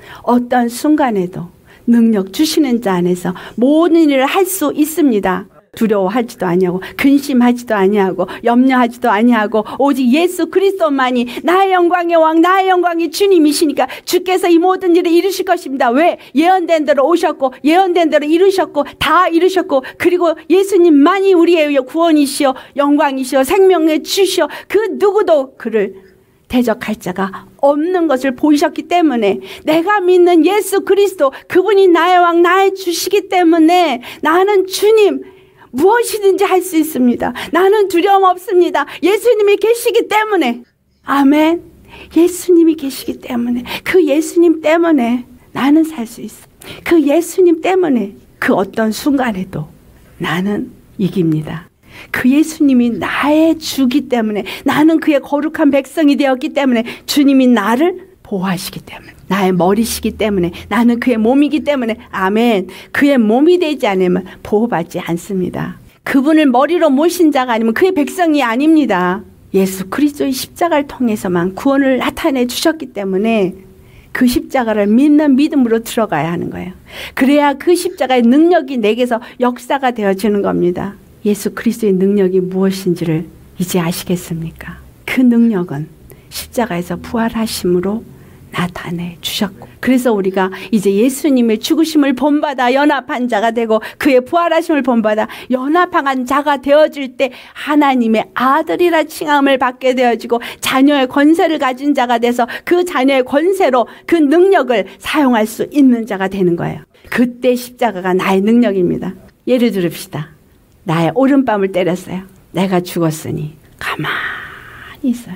어떤 순간에도 능력 주시는 자 안에서 모든 일을 할 수 있습니다. 두려워하지도 아니하고 근심하지도 아니하고 염려하지도 아니하고 오직 예수 그리스도만이 나의 영광의 왕, 나의 영광의 주님이시니까 주께서 이 모든 일을 이루실 것입니다. 왜? 예언된 대로 오셨고 예언된 대로 이루셨고 다 이루셨고, 그리고 예수님만이 우리의 구원이시여 영광이시여 생명의 주시여, 그 누구도 그를 대적할 자가 없는 것을 보이셨기 때문에, 내가 믿는 예수 그리스도 그분이 나의 왕, 나의 주시기 때문에 나는 주님 무엇이든지 할 수 있습니다. 나는 두려움 없습니다. 예수님이 계시기 때문에. 아멘. 예수님이 계시기 때문에, 그 예수님 때문에 나는 살 수 있어. 그 예수님 때문에 그 어떤 순간에도 나는 이깁니다. 그 예수님이 나의 주기 때문에, 나는 그의 거룩한 백성이 되었기 때문에, 주님이 나를 보호하시기 때문에, 나의 머리시기 때문에, 나는 그의 몸이기 때문에, 아멘. 그의 몸이 되지 않으면 보호받지 않습니다. 그분을 머리로 모신 자가 아니면 그의 백성이 아닙니다. 예수 그리스도의 십자가를 통해서만 구원을 나타내 주셨기 때문에 그 십자가를 믿는 믿음으로 들어가야 하는 거예요. 그래야 그 십자가의 능력이 내게서 역사가 되어지는 겁니다. 예수 그리스도의 능력이 무엇인지를 이제 아시겠습니까? 그 능력은 십자가에서 부활하심으로 나타내 주셨고, 그래서 우리가 이제 예수님의 죽으심을 본받아 연합한 자가 되고 그의 부활하심을 본받아 연합한 자가 되어질 때 하나님의 아들이라 칭함을 받게 되어지고 자녀의 권세를 가진 자가 돼서 그 자녀의 권세로 그 능력을 사용할 수 있는 자가 되는 거예요. 그때 십자가가 나의 능력입니다. 예를 들읍시다. 나의 오른뺨을 때렸어요. 내가 죽었으니 가만히 있어요.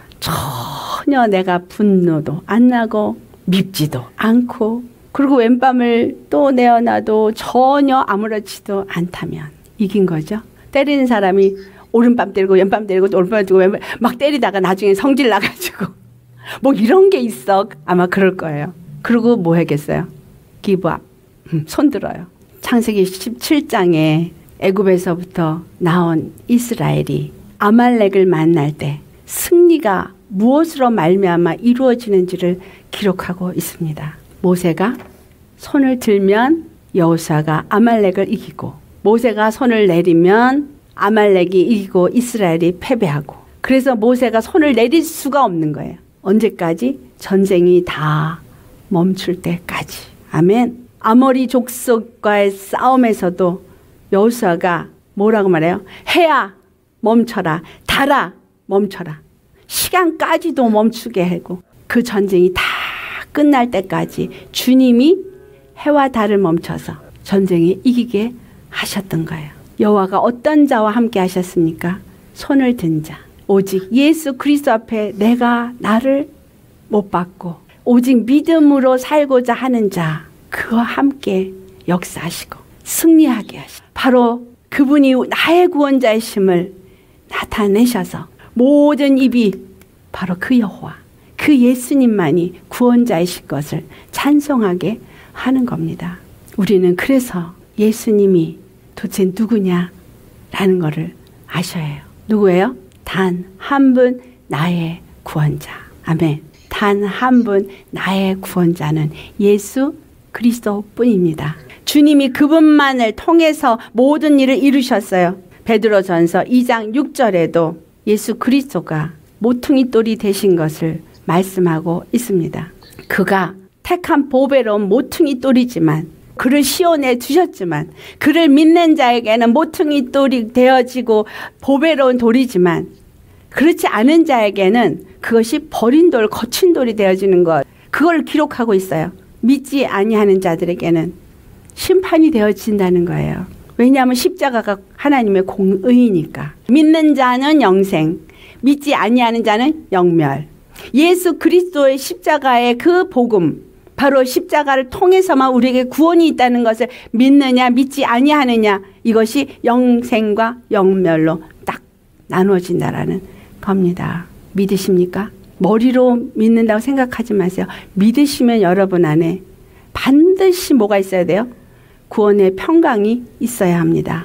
전혀 내가 분노도 안 나고 밉지도 않고, 그리고 왼밤을 또 내어놔도 전혀 아무렇지도 않다면 이긴 거죠. 때리는 사람이 오른밤 때리고 왼밤 때리고 오른밤 때리고 왼밤 막 때리다가 나중에 성질 나가지고 뭐 이런 게 있어. 아마 그럴 거예요. 그리고 뭐 하겠어요? 기브업. 손들어요. 창세기 십칠 장에 애굽에서부터 나온 이스라엘이 아말렉을 만날 때 승리가 무엇으로 말미암아 이루어지는지를 기록하고 있습니다. 모세가 손을 들면 여호수아가 아말렉을 이기고, 모세가 손을 내리면 아말렉이 이기고 이스라엘이 패배하고, 그래서 모세가 손을 내릴 수가 없는 거예요. 언제까지? 전쟁이 다 멈출 때까지. 아멘. 아모리 족속과의 싸움에서도 여호수아가 뭐라고 말해요? 해야 멈춰라, 달아 멈춰라. 시간까지도 멈추게 하고, 그 전쟁이 다 끝날 때까지 주님이 해와 달을 멈춰서 전쟁에 이기게 하셨던 거예요. 여호와가 어떤 자와 함께 하셨습니까? 손을 든 자, 오직 예수 그리스도 앞에 내가 나를 못 받고 오직 믿음으로 살고자 하는 자, 그와 함께 역사하시고 승리하게 하시고, 바로 그분이 나의 구원자이심을 나타내셔서 모든 입이 바로 그 여호와, 그 예수님만이 구원자이신 것을 찬송하게 하는 겁니다. 우리는 그래서 예수님이 도대체 누구냐라는 것을 아셔야 해요. 누구예요? 단 한 분 나의 구원자. 아멘. 단 한 분 나의 구원자는 예수 그리스도 뿐입니다. 주님이 그분만을 통해서 모든 일을 이루셨어요. 베드로전서 이 장 육 절에도 예수 그리스도가 모퉁이 돌이 되신 것을 말씀하고 있습니다. 그가 택한 보배로운 모퉁이 돌이지만, 그를 시온에 두셨지만, 그를 믿는 자에게는 모퉁이 돌이 되어지고 보배로운 돌이지만, 그렇지 않은 자에게는 그것이 버린 돌, 거친 돌이 되어지는 것, 그걸 기록하고 있어요. 믿지 아니하는 자들에게는 심판이 되어진다는 거예요. 왜냐하면 십자가가 하나님의 공의니까. 믿는 자는 영생, 믿지 아니하는 자는 영멸. 예수 그리스도의 십자가의 그 복음, 바로 십자가를 통해서만 우리에게 구원이 있다는 것을 믿느냐 믿지 아니하느냐, 이것이 영생과 영멸로 딱 나누어진다라는 겁니다. 믿으십니까? 머리로 믿는다고 생각하지 마세요. 믿으시면 여러분 안에 반드시 뭐가 있어야 돼요? 구원의 평강이 있어야 합니다.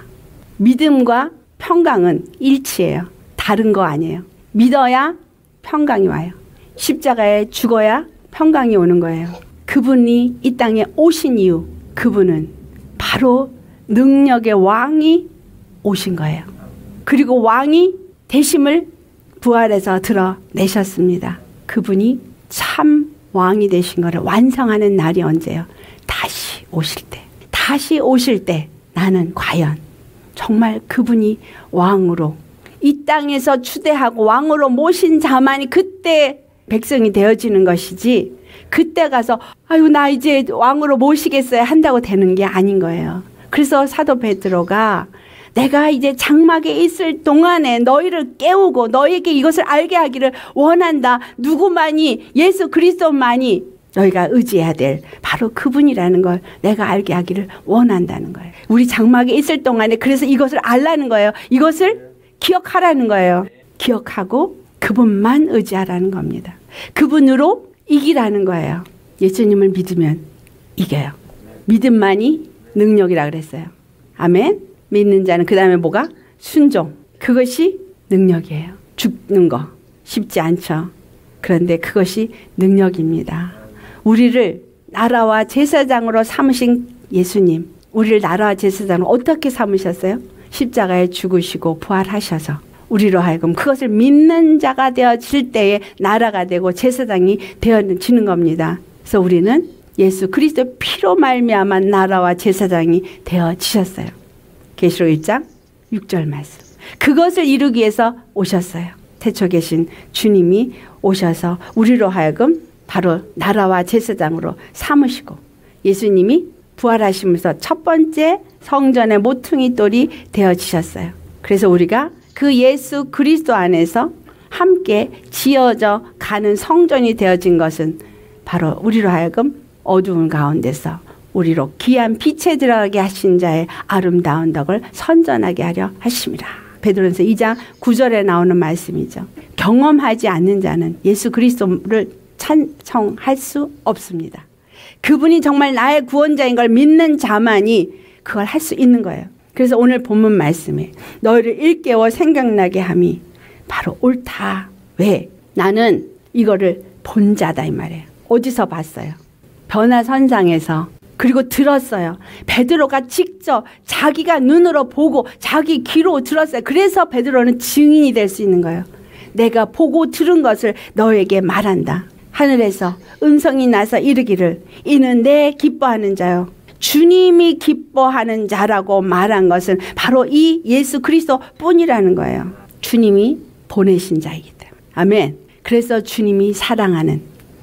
믿음과 평강은 일치예요. 다른 거 아니에요. 믿어야 평강이 와요. 십자가에 죽어야 평강이 오는 거예요. 그분이 이 땅에 오신 이유, 그분은 바로 능력의 왕이 오신 거예요. 그리고 왕이 대심을 부활해서 드러내셨습니다. 그분이 참 왕이 되신 것을 완성하는 날이 언제예요? 다시 오실 때. 다시 오실 때 나는 과연 정말 그분이 왕으로 이 땅에서 추대하고 왕으로 모신 자만이 그때 백성이 되어지는 것이지, 그때 가서 아유 나 이제 왕으로 모시겠어요 한다고 되는 게 아닌 거예요. 그래서 사도 베드로가 내가 이제 장막에 있을 동안에 너희를 깨우고 너희에게 이것을 알게 하기를 원한다. 누구만이? 예수 그리스도만이 너희가 의지해야 될 바로 그분이라는 걸 내가 알게 하기를 원한다는 거예요. 우리 장막에 있을 동안에 그래서 이것을 알라는 거예요. 이것을 기억하라는 거예요. 기억하고 그분만 의지하라는 겁니다. 그분으로 이기라는 거예요. 예수님을 믿으면 이겨요. 믿음만이 능력이라 그랬어요. 아멘. 믿는 자는 그 다음에 뭐가? 순종. 그것이 능력이에요. 죽는 거 쉽지 않죠. 그런데 그것이 능력입니다. 우리를 나라와 제사장으로 삼으신 예수님, 우리를 나라와 제사장으로 어떻게 삼으셨어요? 십자가에 죽으시고 부활하셔서 우리로 하여금 그것을 믿는 자가 되어질 때에 나라가 되고 제사장이 되어지는 겁니다. 그래서 우리는 예수 그리스도의 피로 말미암아 나라와 제사장이 되어지셨어요. 계시록 일 장 육 절 말씀. 그것을 이루기 위해서 오셨어요. 태초 계신 주님이 오셔서 우리로 하여금 바로 나라와 제사장으로 삼으시고, 예수님이 부활하시면서 첫 번째 성전의 모퉁이 돌이 되어지셨어요. 그래서 우리가 그 예수 그리스도 안에서 함께 지어져 가는 성전이 되어진 것은 바로 우리로 하여금 어두운 가운데서 우리로 귀한 빛에 들어가게 하신 자의 아름다운 덕을 선전하게 하려 하심이라. 베드로전서 이 장 구 절에 나오는 말씀이죠. 경험하지 않는 자는 예수 그리스도를 찬송할 수 없습니다. 그분이 정말 나의 구원자인 걸 믿는 자만이 그걸 할 수 있는 거예요. 그래서 오늘 본문 말씀에 너희를 일깨워 생각나게 함이 바로 옳다. 왜? 나는 이거를 본 자다 이 말이에요. 어디서 봤어요? 변화선상에서. 그리고 들었어요. 베드로가 직접 자기가 눈으로 보고 자기 귀로 들었어요. 그래서 베드로는 증인이 될 수 있는 거예요. 내가 보고 들은 것을 너에게 말한다. 하늘에서 음성이 나서 이르기를 이는 내 기뻐하는 자요. 주님이 기뻐하는 자라고 말한 것은 바로 이 예수 그리스도 뿐이라는 거예요. 주님이 보내신 자이기 때문에. 아멘. 그래서 주님이 사랑하는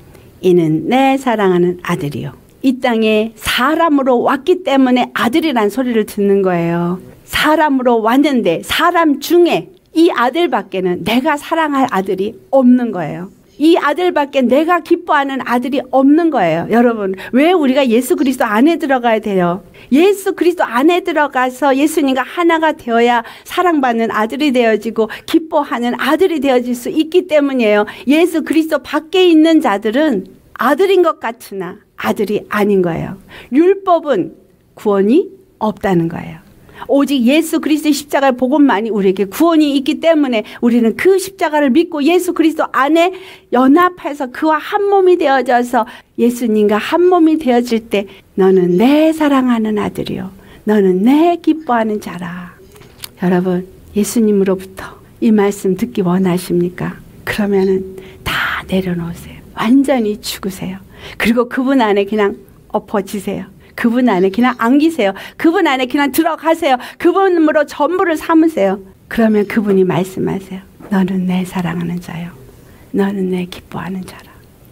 이는 내 사랑하는 아들이요. 이 땅에 사람으로 왔기 때문에 아들이란 소리를 듣는 거예요. 사람으로 왔는데 사람 중에 이 아들밖에는 내가 사랑할 아들이 없는 거예요. 이 아들밖에 내가 기뻐하는 아들이 없는 거예요. 여러분, 왜 우리가 예수 그리스도 안에 들어가야 돼요? 예수 그리스도 안에 들어가서 예수님과 하나가 되어야 사랑받는 아들이 되어지고 기뻐하는 아들이 되어질 수 있기 때문이에요. 예수 그리스도 밖에 있는 자들은 아들인 것 같으나 아들이 아닌 거예요. 율법은 구원이 없다는 거예요. 오직 예수 그리스도의 십자가의 복음만이 우리에게 구원이 있기 때문에 우리는 그 십자가를 믿고 예수 그리스도 안에 연합해서 그와 한 몸이 되어져서 예수님과 한 몸이 되어질 때 너는 내 사랑하는 아들이요. 너는 내 기뻐하는 자라. 여러분, 예수님으로부터 이 말씀 듣기 원하십니까? 그러면은 다 내려놓으세요. 완전히 죽으세요. 그리고 그분 안에 그냥 엎어지세요. 그분 안에 그냥 안기세요. 그분 안에 그냥 들어가세요. 그분으로 전부를 삼으세요. 그러면 그분이 말씀하세요. 너는 내 사랑하는 자요. 너는 내 기뻐하는 자라.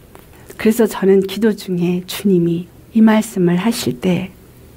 그래서 저는 기도 중에 주님이 이 말씀을 하실 때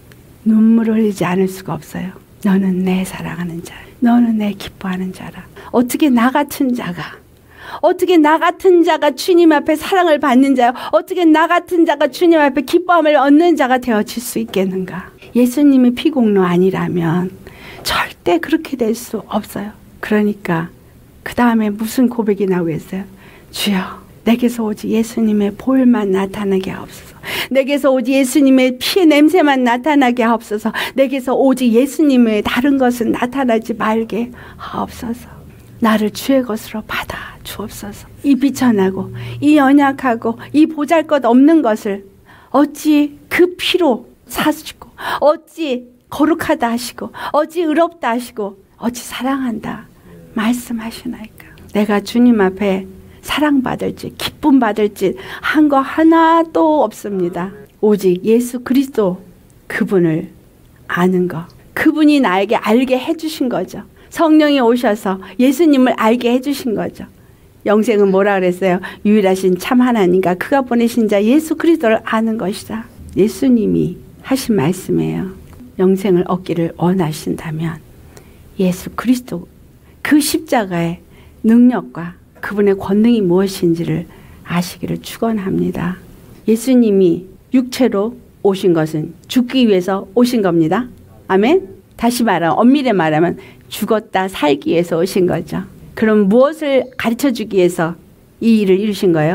눈물을 흘리지 않을 수가 없어요. 너는 내 사랑하는 자. 너는 내 기뻐하는 자라. 어떻게 나 같은 자가 어떻게 나 같은 자가 주님 앞에 사랑을 받는 자요? 어떻게 나 같은 자가 주님 앞에 기뻐함을 얻는 자가 되어질 수 있겠는가? 예수님이 피공로 아니라면 절대 그렇게 될 수 없어요. 그러니까 그 다음에 무슨 고백이 나오겠어요? 주여, 내게서 오직 예수님의 볼만 나타나게 하옵소서. 내게서 오직 예수님의 피의 냄새만 나타나게 하옵소서. 내게서 오직 예수님의 다른 것은 나타나지 말게 하옵소서. 나를 주의 것으로 받아 주옵소서. 이 비천하고 이 연약하고 이 보잘것 없는 것을 어찌 그 피로 사시고 어찌 거룩하다 하시고 어찌 의롭다 하시고 어찌 사랑한다 말씀하시나이까. 내가 주님 앞에 사랑받을 짓 기쁨 받을 짓 한 거 하나도 없습니다. 오직 예수 그리스도 그분을 아는 거. 그분이 나에게 알게 해주신 거죠. 성령이 오셔서 예수님을 알게 해주신 거죠. 영생은 뭐라 그랬어요? 유일하신 참 하나님과 그가 보내신 자 예수 그리스도를 아는 것이다. 예수님이 하신 말씀이에요. 영생을 얻기를 원하신다면 예수 그리스도 그 십자가의 능력과 그분의 권능이 무엇인지를 아시기를 축원합니다. 예수님이 육체로 오신 것은 죽기 위해서 오신 겁니다. 아멘. 다시 말하면 엄밀히 말하면 죽었다 살기 위해서 오신 거죠. 그럼 무엇을 가르쳐주기 위해서 이 일을 이루신 거예요?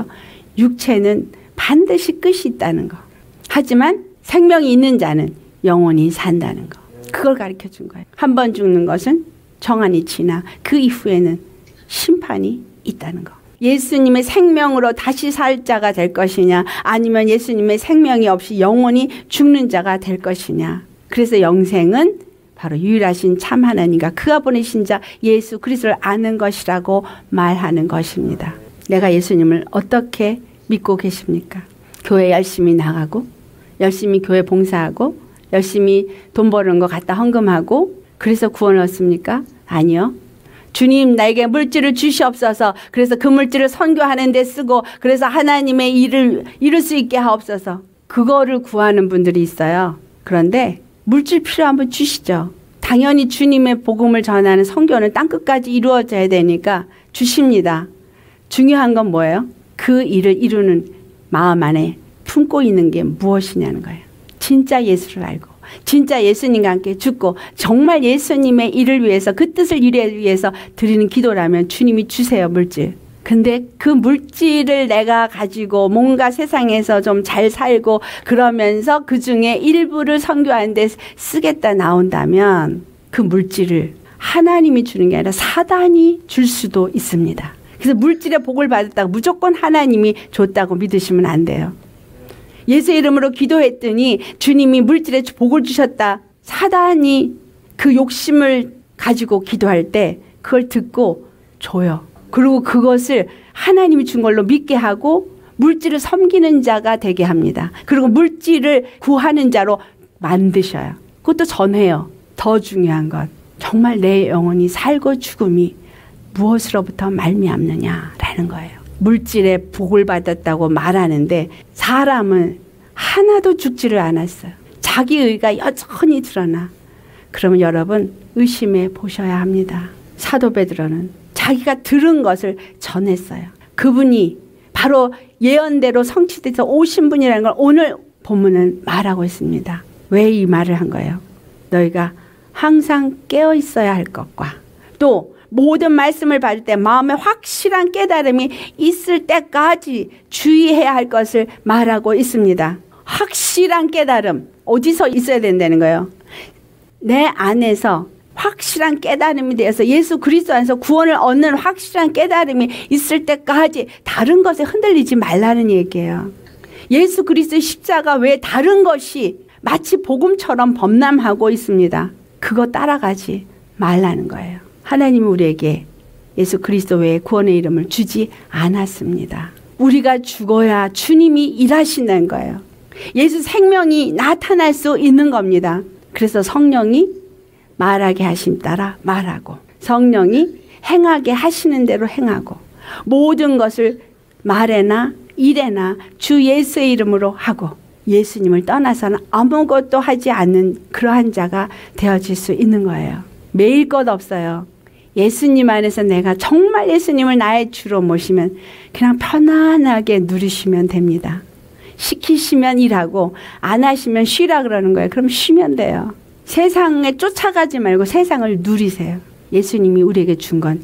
육체는 반드시 끝이 있다는 거. 하지만 생명이 있는 자는 영원히 산다는 거. 그걸 가르쳐준 거예요. 한 번 죽는 것은 정한이 지나 그 이후에는 심판이 있다는 거. 예수님의 생명으로 다시 살 자가 될 것이냐 아니면 예수님의 생명이 없이 영원히 죽는 자가 될 것이냐. 그래서 영생은 바로 유일하신 참 하나님과 그가 보내신 자 예수 그리스도를 아는 것이라고 말하는 것입니다. 내가 예수님을 어떻게 믿고 계십니까? 교회 열심히 나가고 열심히 교회 봉사하고 열심히 돈 버는 거 갖다 헌금하고 그래서 구원을 얻습니까? 아니요. 주님 나에게 물질을 주시옵소서. 그래서 그 물질을 선교하는 데 쓰고 그래서 하나님의 일을 이룰 수 있게 하옵소서. 그거를 구하는 분들이 있어요. 그런데 물질 필요하면 주시죠. 당연히 주님의 복음을 전하는 선교는 땅끝까지 이루어져야 되니까 주십니다. 중요한 건 뭐예요? 그 일을 이루는 마음 안에 품고 있는 게 무엇이냐는 거예요. 진짜 예수를 알고 진짜 예수님과 함께 죽고 정말 예수님의 일을 위해서 그 뜻을 이루기 위해서 드리는 기도라면 주님이 주세요 물질. 근데 그 물질을 내가 가지고 뭔가 세상에서 좀 잘 살고 그러면서 그 중에 일부를 선교하는 데 쓰겠다 나온다면 그 물질을 하나님이 주는 게 아니라 사단이 줄 수도 있습니다. 그래서 물질의 복을 받았다고 무조건 하나님이 줬다고 믿으시면 안 돼요. 예수 이름으로 기도했더니 주님이 물질의 복을 주셨다. 사단이 그 욕심을 가지고 기도할 때 그걸 듣고 줘요. 그리고 그것을 하나님이 준 걸로 믿게 하고 물질을 섬기는 자가 되게 합니다. 그리고 물질을 구하는 자로 만드셔요. 그것도 전해요. 더 중요한 것. 정말 내 영혼이 살고 죽음이 무엇으로부터 말미암느냐라는 거예요. 물질의 복을 받았다고 말하는데 사람은 하나도 죽지를 않았어요. 자기 의가 여전히 드러나. 그러면 여러분 의심해 보셔야 합니다. 사도 베드로는 자기가 들은 것을 전했어요. 그분이 바로 예언대로 성취돼서 오신 분이라는 걸 오늘 본문은 말하고 있습니다. 왜 이 말을 한 거예요? 너희가 항상 깨어 있어야 할 것과 또 모든 말씀을 받을 때 마음에 확실한 깨달음이 있을 때까지 주의해야 할 것을 말하고 있습니다. 확실한 깨달음 어디서 있어야 된다는 거예요? 내 안에서 확실한 깨달음이 되어서 예수 그리스도 안에서 구원을 얻는 확실한 깨달음이 있을 때까지 다른 것에 흔들리지 말라는 얘기예요. 예수 그리스도의 십자가 외에 다른 것이 마치 복음처럼 범람하고 있습니다. 그거 따라가지 말라는 거예요. 하나님이 우리에게 예수 그리스도 외에 구원의 이름을 주지 않았습니다. 우리가 죽어야 주님이 일하신다는 거예요. 예수 생명이 나타날 수 있는 겁니다. 그래서 성령이 말하게 하심 따라 말하고 성령이 행하게 하시는 대로 행하고 모든 것을 말에나 일에나 주 예수의 이름으로 하고 예수님을 떠나서는 아무것도 하지 않는 그러한 자가 되어질 수 있는 거예요. 매일 것 없어요. 예수님 안에서 내가 정말 예수님을 나의 주로 모시면 그냥 편안하게 누리시면 됩니다. 시키시면 일하고 안 하시면 쉬라 그러는 거예요. 그럼 쉬면 돼요. 세상에 쫓아가지 말고 세상을 누리세요. 예수님이 우리에게 준 건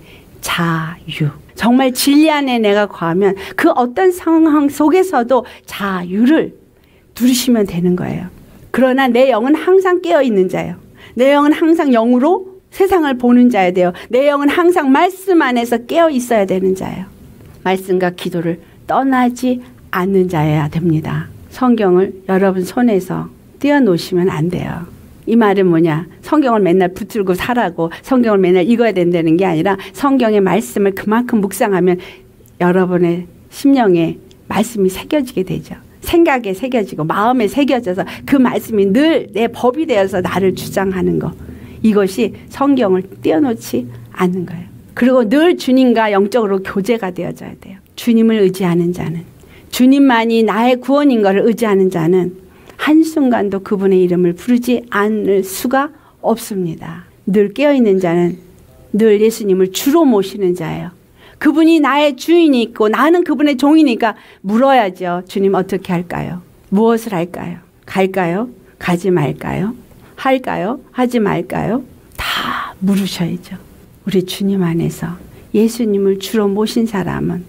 자유. 정말 진리 안에 내가 거하면 그 어떤 상황 속에서도 자유를 누리시면 되는 거예요. 그러나 내 영은 항상 깨어있는 자예요. 내 영은 항상 영으로 세상을 보는 자야 돼요. 내 영은 항상 말씀 안에서 깨어 있어야 되는 자예요. 말씀과 기도를 떠나지 않는 자여야 됩니다. 성경을 여러분 손에서 떼어놓으시면 안 돼요. 이 말은 뭐냐? 성경을 맨날 붙들고 살라고 성경을 맨날 읽어야 된다는 게 아니라 성경의 말씀을 그만큼 묵상하면 여러분의 심령에 말씀이 새겨지게 되죠. 생각에 새겨지고 마음에 새겨져서 그 말씀이 늘 내 법이 되어서 나를 주장하는 거. 이것이 성경을 떼어놓지 않는 거예요. 그리고 늘 주님과 영적으로 교제가 되어져야 돼요. 주님을 의지하는 자는 주님만이 나의 구원인 것을 의지하는 자는 한순간도 그분의 이름을 부르지 않을 수가 없습니다. 늘 깨어있는 자는 늘 예수님을 주로 모시는 자예요. 그분이 나의 주인이 있고 나는 그분의 종이니까 물어야죠. 주님 어떻게 할까요? 무엇을 할까요? 갈까요? 가지 말까요? 할까요? 하지 말까요? 다 물으셔야죠. 우리 주님 안에서 예수님을 주로 모신 사람은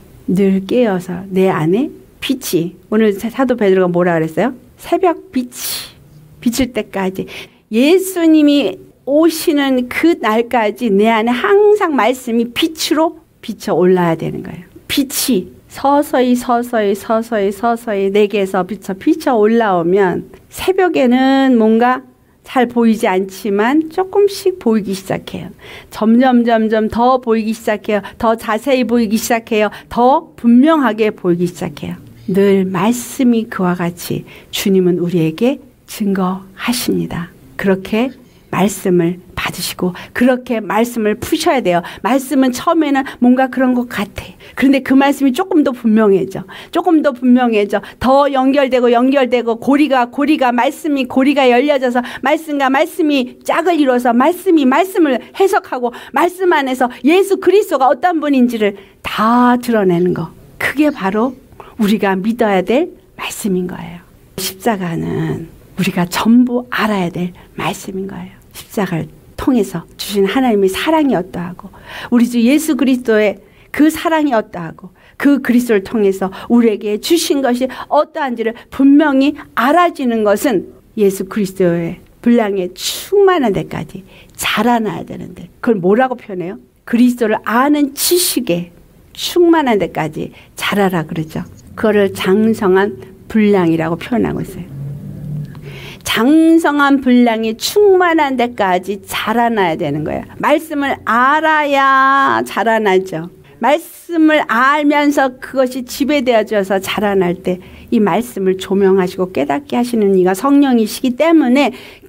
늘 깨어서 내 안에 빛이, 오늘 사도 베드로가 뭐라 그랬어요? 새벽 빛이 비칠 때까지 예수님이 오시는 그 날까지 내 안에 항상 말씀이 빛으로 비쳐 올라야 되는 거예요. 빛이 서서히 서서히 서서히 서서히 내게서 비쳐 비쳐 올라오면 새벽에는 뭔가 잘 보이지 않지만 조금씩 보이기 시작해요. 점점 점점 더 보이기 시작해요. 더 자세히 보이기 시작해요. 더 분명하게 보이기 시작해요. 늘 말씀이 그와 같이 주님은 우리에게 증거하십니다. 그렇게 말씀을 받으시고 그렇게 말씀을 푸셔야 돼요. 말씀은 처음에는 뭔가 그런 것 같아. 그런데 그 말씀이 조금 더 분명해져. 조금 더 분명해져. 더 연결되고 연결되고 고리가 고리가 말씀이 고리가 열려져서 말씀과 말씀이 짝을 이뤄서 말씀이 말씀을 해석하고 말씀 안에서 예수 그리스도가 어떤 분인지를 다 드러내는 거. 그게 바로 우리가 믿어야 될 말씀인 거예요. 십자가는 우리가 전부 알아야 될 말씀인 거예요. 십자가를 통해서 주신 하나님의 사랑이 어떠하고 우리 주 예수 그리스도의 그 사랑이 어떠하고 그 그리스도를 통해서 우리에게 주신 것이 어떠한지를 분명히 알아지는 것은 예수 그리스도의 분량에 충만한 데까지 자라나야 되는데, 그걸 뭐라고 표현해요? 그리스도를 아는 지식에 충만한 데까지 자라라 그러죠. 그거를 장성한 분량이라고 표현하고 있어요. 장성한 분량이 충만한 데까지 자라나야 되는 거예요. 말씀을 알아야 자라나죠. 말씀을 알면서 그것이 지배되어져서 자라날 때 이 말씀을 조명하시고 깨닫게 하시는 이가 성령이시기 때문에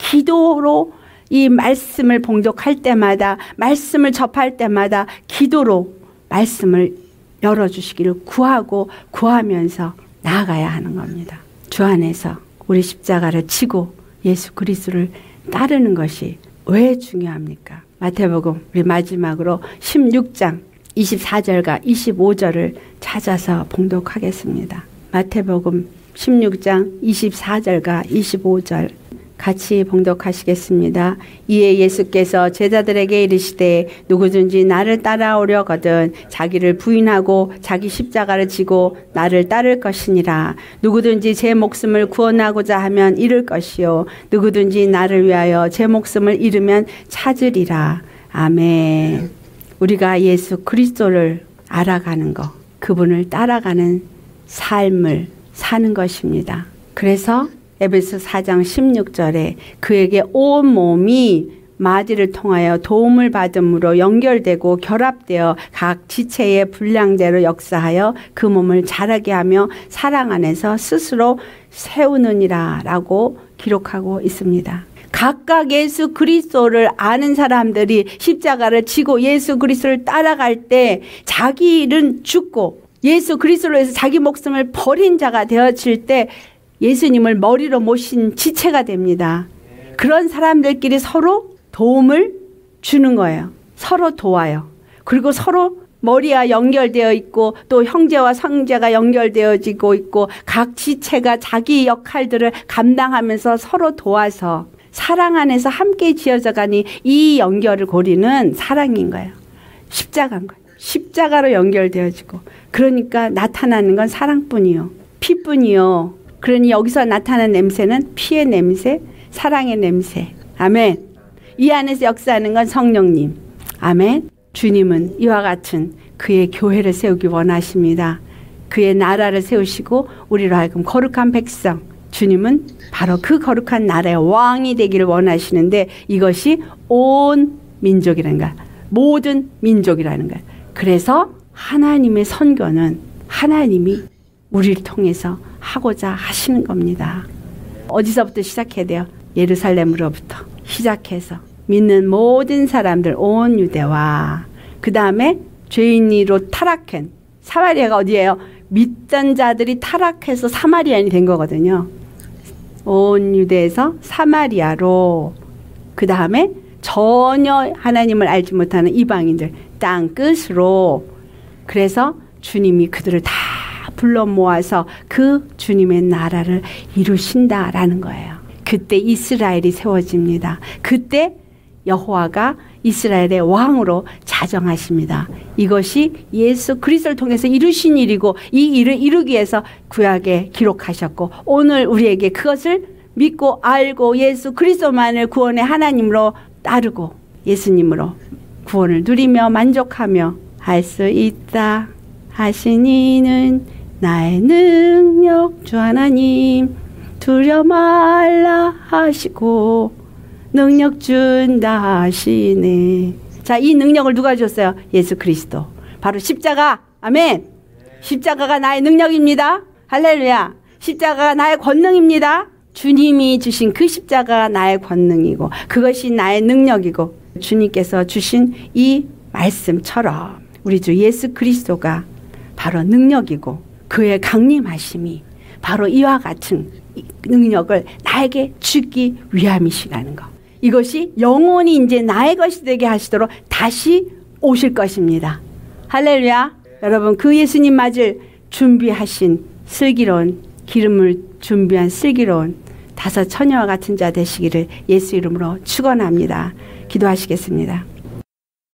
기도로 이 말씀을 봉독할 때마다, 말씀을 접할 때마다 기도로 말씀을 열어주시기를 구하고 구하면서 나아가야 하는 겁니다. 주 안에서 우리 십자가를 지고 예수 그리스도를 따르는 것이 왜 중요합니까? 마태복음 우리 마지막으로 십육 장 이십사 절과 이십오 절을 찾아서 봉독하겠습니다. 마태복음 십육 장 이십사 절과 이십오 절 같이 봉독하시겠습니다. 이에 예수께서 제자들에게 이르시되 누구든지 나를 따라오려거든 자기를 부인하고 자기 십자가를 지고 나를 따를 것이니라. 누구든지 제 목숨을 구원하고자 하면 잃을 것이요 누구든지 나를 위하여 제 목숨을 잃으면 찾으리라. 아멘. 우리가 예수 그리스도를 알아가는 것, 그분을 따라가는 삶을 사는 것입니다. 그래서 에베소 사 장 십육 절에 그에게 온 몸이 마디를 통하여 도움을 받음으로 연결되고 결합되어 각 지체의 분량대로 역사하여 그 몸을 자라게 하며 사랑 안에서 스스로 세우느니라 라고 기록하고 있습니다. 각각 예수 그리스도를 아는 사람들이 십자가를 지고 예수 그리스도를 따라갈 때 자기 일은 죽고 예수 그리스도로 해서 자기 목숨을 버린 자가 되어질 때 예수님을 머리로 모신 지체가 됩니다. 그런 사람들끼리 서로 도움을 주는 거예요. 서로 도와요. 그리고 서로 머리와 연결되어 있고 또 형제와 형제가 연결되어지고 있고 각 지체가 자기 역할들을 감당하면서 서로 도와서 사랑 안에서 함께 지어져 가니 이 연결을 고리는 사랑인 거예요. 십자가인 거예요. 십자가로 연결되어지고 그러니까 나타나는 건 사랑뿐이요. 피뿐이요. 그러니 여기서 나타나는 냄새는 피의 냄새, 사랑의 냄새. 아멘. 이 안에서 역사하는 건 성령님. 아멘. 주님은 이와 같은 그의 교회를 세우기 원하십니다. 그의 나라를 세우시고 우리로 하여금 거룩한 백성. 주님은 바로 그 거룩한 나라의 왕이 되기를 원하시는데 이것이 온 민족이라는 거야. 모든 민족이라는 거야. 그래서 하나님의 선교는 하나님이 우리를 통해서 하고자 하시는 겁니다. 어디서부터 시작해야 돼요? 예루살렘으로부터 시작해서 믿는 모든 사람들 온 유대와 그 다음에 죄인이로 타락한 사마리아가 어디예요? 믿던 자들이 타락해서 사마리아인이 된 거거든요. 온 유대에서 사마리아로 그 다음에 전혀 하나님을 알지 못하는 이방인들 땅 끝으로 그래서 주님이 그들을 다 불러 모아서 그 주님의 나라를 이루신다라는 거예요. 그때 이스라엘이 세워집니다. 그때 여호와가 이스라엘의 왕으로 자정하십니다. 이것이 예수 그리스도를 통해서 이루신 일이고 이 일을 이루기 위해서 구약에 기록하셨고 오늘 우리에게 그것을 믿고 알고 예수 그리스도만을 구원의 하나님으로 따르고 예수님으로 구원을 누리며 만족하며 할 수 있다 하신 이는 나의 능력 주 하나님 두려 말라 하시고 능력 준다 하시네. 자, 이 능력을 누가 줬어요? 예수 그리스도. 바로 십자가. 아멘. 십자가가 나의 능력입니다. 할렐루야. 십자가가 나의 권능입니다. 주님이 주신 그 십자가가 나의 권능이고 그것이 나의 능력이고 주님께서 주신 이 말씀처럼 우리 주 예수 그리스도가 바로 능력이고 그의 강림하심이 바로 이와 같은 능력을 나에게 주기 위함이시라는 것. 이것이 영원히 이제 나의 것이 되게 하시도록 다시 오실 것입니다. 할렐루야. 여러분 그 예수님 맞을 준비하신 슬기로운 기름을 준비한 슬기로운 다섯 처녀와 같은 자 되시기를 예수 이름으로 축원합니다. 기도하시겠습니다.